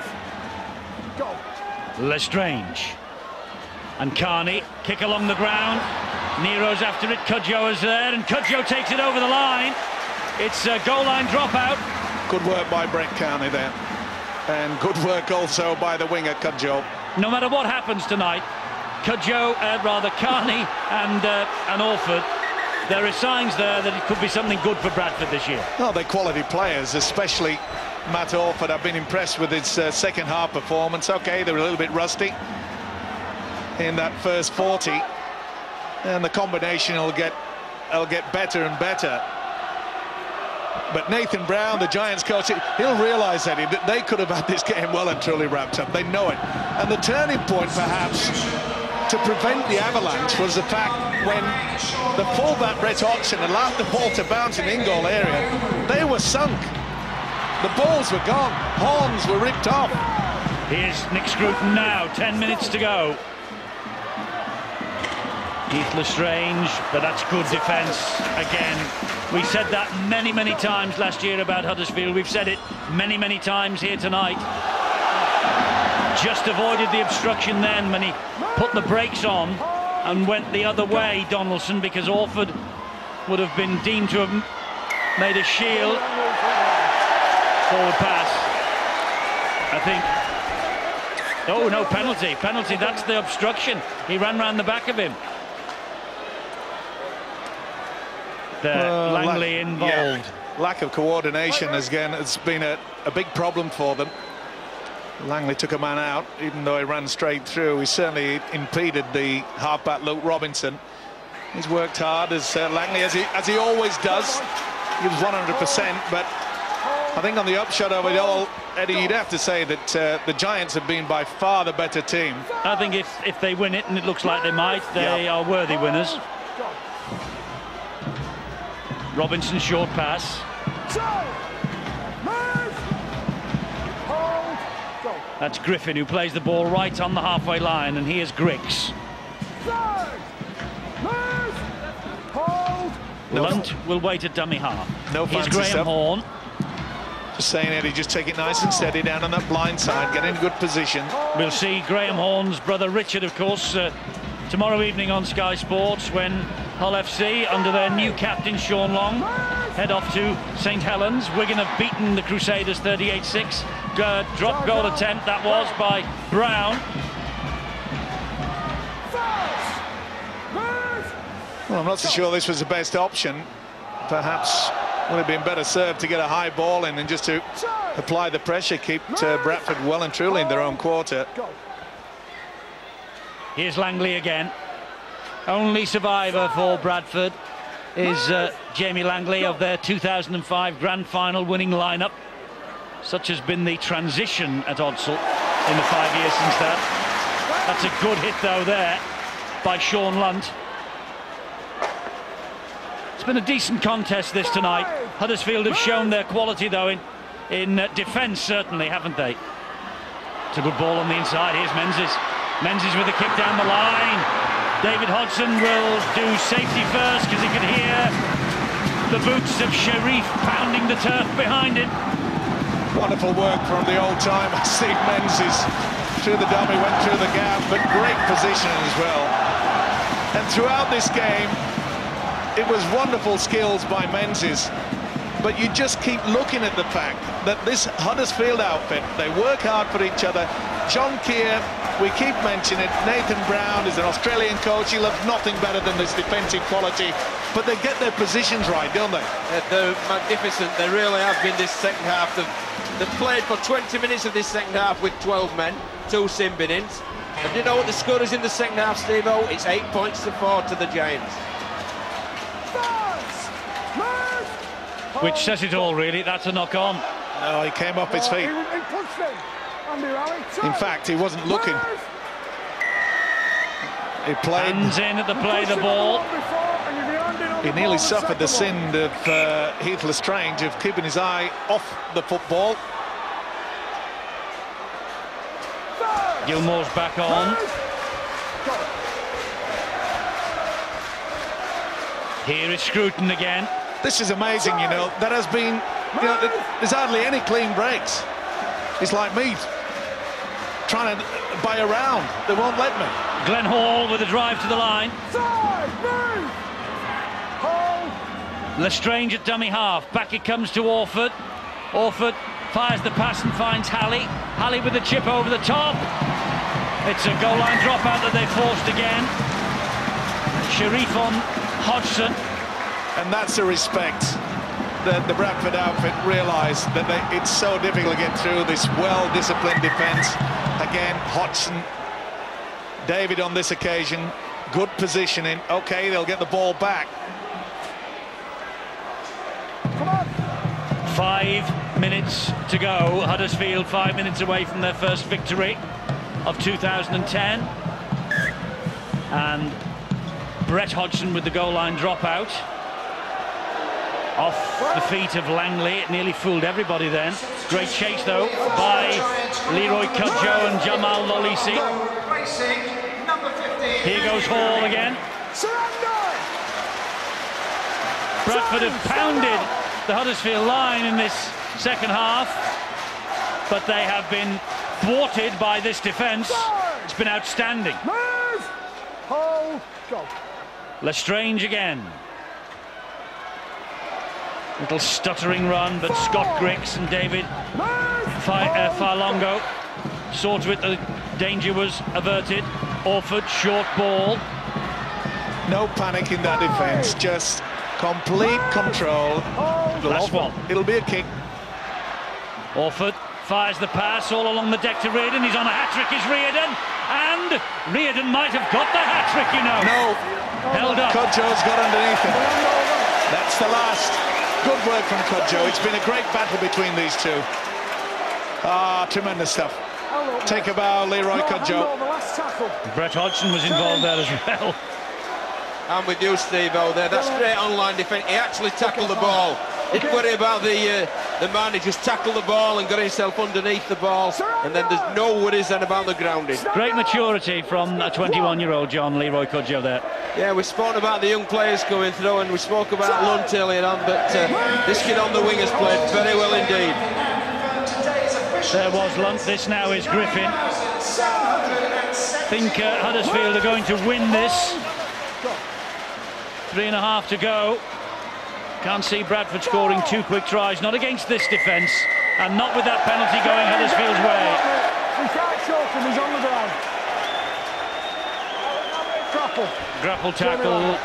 Lestrange and Carney kick along the ground. Nero's after it. Cudjoe is there, and Cudjoe takes it over the line. It's a goal line dropout. Good work by Brett Carney there, and good work also by the winger Cudjoe. No matter what happens tonight, Cudjoe, uh, rather Carney and uh, and Orford, there are signs there that it could be something good for Bradford this year. Oh, they're quality players, especially Matt Orford. I've been impressed with his uh, second half performance. Okay, they're a little bit rusty in that first forty, and the combination will get will get better and better. But Nathan Brown, the Giants coach, he'll realise, Eddie, that they could have had this game well and truly wrapped up. They know it. And the turning point, perhaps, to prevent the avalanche was the fact when the fullback Brett Hodgson allowed the ball to bounce in the in-goal area, they were sunk. The balls were gone. Horns were ripped off. Here's Nick Scruton now, ten minutes to go. Heath Lestrange, but that's good defence again. We said that many, many times last year about Huddersfield. We've said it many, many times here tonight. Just avoided the obstruction then when he put the brakes on and went the other way, Donaldson, because Orford would have been deemed to have made a shield. Forward pass, I think. Oh, no, penalty. Penalty, that's the obstruction. He ran round the back of him. There, uh, Langley lack, involved. Yeah. Lack of coordination, again, it's been a, a big problem for them. Langley took a man out, even though he ran straight through. He certainly impeded the halfback Luke Robinson. He's worked hard, as uh, Langley, as he, as he always does. He was one hundred percent, but I think on the upshot of it all, Eddie, you'd have to say that uh, the Giants have been by far the better team. I think if, if they win it, and it looks like they might, they yep. are worthy winners. Robinson short pass. That's Griffin, who plays the ball right on the halfway line, and here's Griggs. Lunt will wait at dummy half. No here's fancy Graham stuff. Horn. Just saying, Eddie, just take it nice and steady down on that blind side, get in a good position. We'll see Graham Horn's brother Richard, of course, uh, tomorrow evening on Sky Sports, when Hull F C, under their new captain Sean Long, head off to Saint Helens. Wigan have beaten the Crusaders thirty-eight six. Uh, drop goal attempt, that was by Brown. Well, I'm not so sure this was the best option. Perhaps would have been better served to get a high ball in and just to apply the pressure, keep uh, Bradford well and truly in their own quarter. Here's Langley again. Only survivor for Bradford is uh, Jamie Langley of their two thousand five Grand Final winning lineup. Such has been the transition at Odsal in the five years since that. That's a good hit, though, there by Sean Lunt. It's been a decent contest, this tonight. Huddersfield have shown their quality, though, in, in uh, defence, certainly, haven't they? It's a good ball on the inside. Here's Menzies. Menzies with a kick down the line. David Hodgson will do safety first because he can hear the boots of Sherif pounding the turf behind him. Wonderful work from the old-timer Steve Menzies. Through the dummy, went through the gap, but great positioning as well. And throughout this game, it was wonderful skills by Menzies. But you just keep looking at the fact that this Huddersfield outfit, they work hard for each other. John Keir, we keep mentioning it, Nathan Brown is an Australian coach. He loves nothing better than this defensive quality. But they get their positions right, don't they? Uh, they're magnificent. They really have been this second half. They've, they've played for twenty minutes of this second half with twelve men, two sin binnings. And do you know what the score is in the second half, Steve-O? It's eight points to four to the Giants. Which says it all, really. That's a knock-on. No, he came off his feet. In fact, he wasn't looking. He played. Hands in at the play the ball. He nearly suffered the sin of uh, Heath Lestrange of keeping his eye off the football. Gilmore's back on. Here is Scruton again. This is amazing, you know. There has been, you know, there's hardly any clean breaks. It's like me trying to buy around. They won't let me. Glenn Hall with a drive to the line. Lestrange at dummy half. Back it comes to Orford. Orford fires the pass and finds Halley. Halley with the chip over the top. It's a goal line dropout that they forced again. Sherif on Hodgson. And that's the respect that the Bradford outfit realised that they, it's so difficult to get through this well-disciplined defence. Again, Hodgson, David on this occasion, good positioning. OK, they'll get the ball back. Come on. Five minutes to go. Huddersfield five minutes away from their first victory of two thousand ten. And Brett Hodgson with the goal line dropout. Off the feet of Langley. It nearly fooled everybody then. Great chase, though, by Leroy Cudjoe and Jamal Lolisi. Here goes Hall again. Bradford have pounded the Huddersfield line in this second half, but they have been thwarted by this defence. It's been outstanding. Lestrange again. Little stuttering run, but Scott Griggs and David uh, Farlongo saw to it the danger was averted. Orford, short ball. No panic in that defence, just complete control. Last one. It'll be a kick. Orford fires the pass all along the deck to Reardon. He's on a hat-trick, is Reardon. And Reardon might have got the hat-trick, you know. No. Held up. Cudjoe's got underneath him. That's the last. Good work from Cudjoe. It's been a great battle between these two. Ah, tremendous stuff. Take a bow, Leroy Cudjoe. Brett Hodgson was involved there as well. I'm with you, Steve-O, there. That's great online defence. He actually tackled the ball. Didn't worry about the uh, the man. He just tackled the ball and got himself underneath the ball. And then there's no worries then about the grounding. Great maturity from a twenty-one-year-old John Leroy Cudjoe there. Yeah, we spoke about the young players coming through, and we spoke about Lunt earlier on, but uh, this kid on the wing has played very well indeed. There was Lunt. This now is Griffin. Think uh, Huddersfield are going to win this. Three and a half to go. Can't see Bradford scoring two quick tries, not against this defence, and not with that penalty going Huddersfield's way. We can't choke him, he's on the ground. Grapple. Grapple tackle.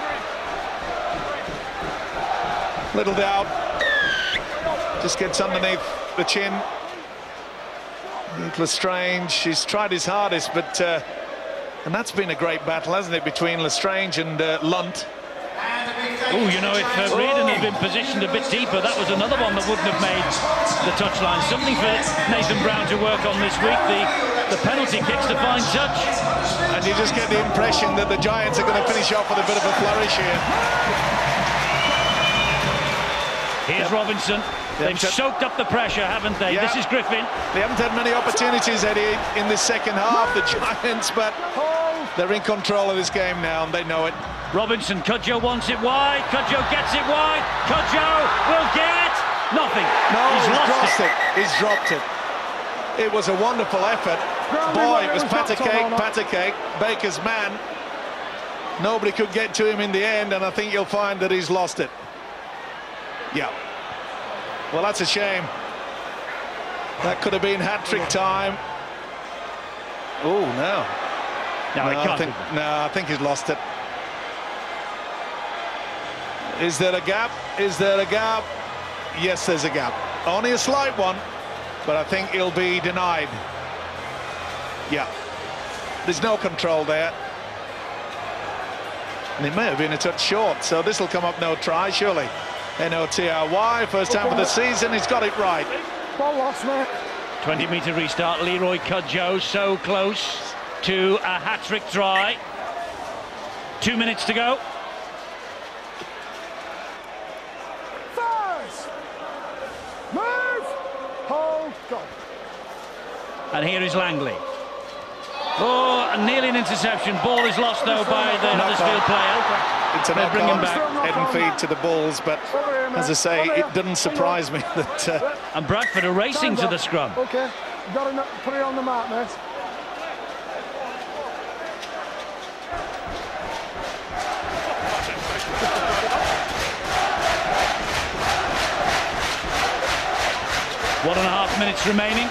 Little doubt. Just gets underneath the chin. Lestrange, he's tried his hardest, but uh, and that's been a great battle, hasn't it, between Lestrange and uh, Lunt. Oh, you know, if uh, Reardon had been positioned a bit deeper, that was another one that wouldn't have made the touchline. Something for Nathan Brown to work on this week, the, the penalty kicks to find touch. And you just get the impression that the Giants are going to finish off with a bit of a flourish here. Here's yep. Robinson. They've soaked up the pressure, haven't they? Yeah. This is Griffin. They haven't had many opportunities, Eddie, in the second half, the Giants, but they're in control of this game now, and they know it. Robinson, Cudjoe wants it wide. Cudjoe gets it wide. Cudjoe will get nothing. No, he's, he's lost dropped it. it. He's dropped it. It was a wonderful effort. Boy, it was Patacake, Patacake, Baker's man. Nobody could get to him in the end, and I think you'll find that he's lost it. Yeah. Well, that's a shame. That could have been hat-trick time. Oh, no. No, no, he can't I think, no, I think he's lost it. Is there a gap? Is there a gap? Yes, there's a gap. Only a slight one, but I think he'll be denied. Yeah. There's no control there. And he may have been a touch short, so this will come up no try, surely. N O T R Y, first time of the season, he's got it right. Ball lost, mate. twenty metre restart, Leroy Cudjoe so close to a hat-trick try. Two minutes to go. First. Move. Hold. Go. And here is Langley. Oh, nearly an interception. Ball is lost, though, by the Huddersfield player. It's an They're bringing back head and feed to the Bulls, but as I say, it doesn't surprise me that... Uh, and Bradford are racing to the scrum. OK, you've got to put it on the map, mate. One and a half minutes remaining.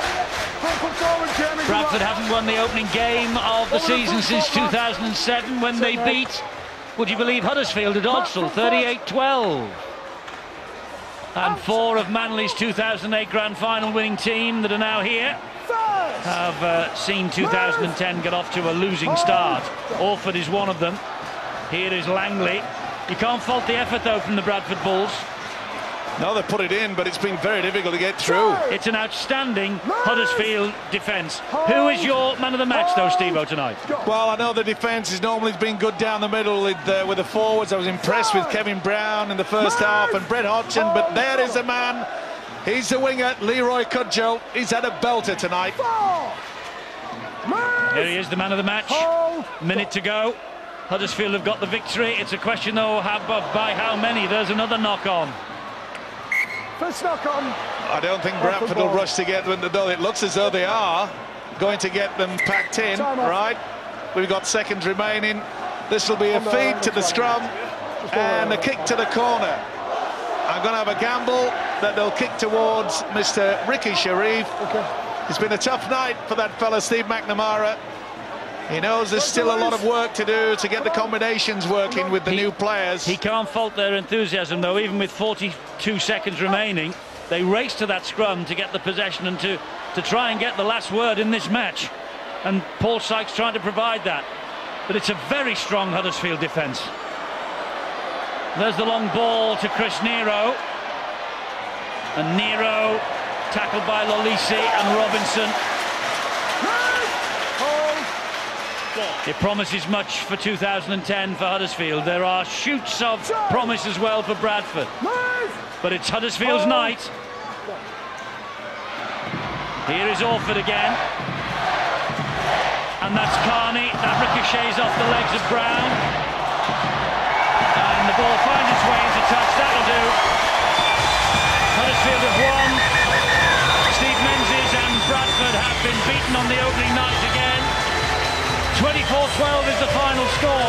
Bradford haven't won the opening game of the season since two thousand seven when they beat, would you believe, Huddersfield at Odsal, thirty-eight twelve. And four of Manly's two thousand eight Grand Final winning team that are now here have uh, seen two thousand ten get off to a losing start. Orford is one of them. Here is Langley. You can't fault the effort, though, from the Bradford Bulls. No, they put it in, but it's been very difficult to get through. It's an outstanding Huddersfield defence. Who is your man of the match, though, Steve-O, tonight? Well, I know the defence has normally been good down the middle with, uh, with the forwards. I was impressed with Kevin Brown in the first half and Brett Hodgson, but there is a man. He's the winger, Leroy Cudjoe. He's had a belter tonight. There he is, the man of the match. Minute to go. Huddersfield have got the victory. It's a question, though, how, by how many? There's another knock-on. First knock on. I don't think Bradford will rush to get them, though it looks as though they are going to get them packed in, right? We've got seconds remaining. This will be a feed to the scrum and a kick to the corner. I'm going to have a gamble that they'll kick towards Mister Ricky Sharif. Okay. It's been a tough night for that fella, Steve McNamara. He knows there's still a lot of work to do to get the combinations working with the he, new players. He can't fault their enthusiasm, though. Even with forty-two seconds remaining, they race to that scrum to get the possession and to, to try and get the last word in this match. And Paul Sykes trying to provide that. But it's a very strong Huddersfield defence. There's the long ball to Chris Nero. And Nero tackled by Lolisi and Robinson. It promises much for two thousand ten for Huddersfield. There are shoots of promise as well for Bradford. But it's Huddersfield's oh. night. Here is Orford again. And that's Carney. That ricochets off the legs of Brown. And the ball finds its way into touch. That'll do. Huddersfield have won. Steve Menzies and Bradford have been beaten on the opening night again. twenty-four twelve is the final score.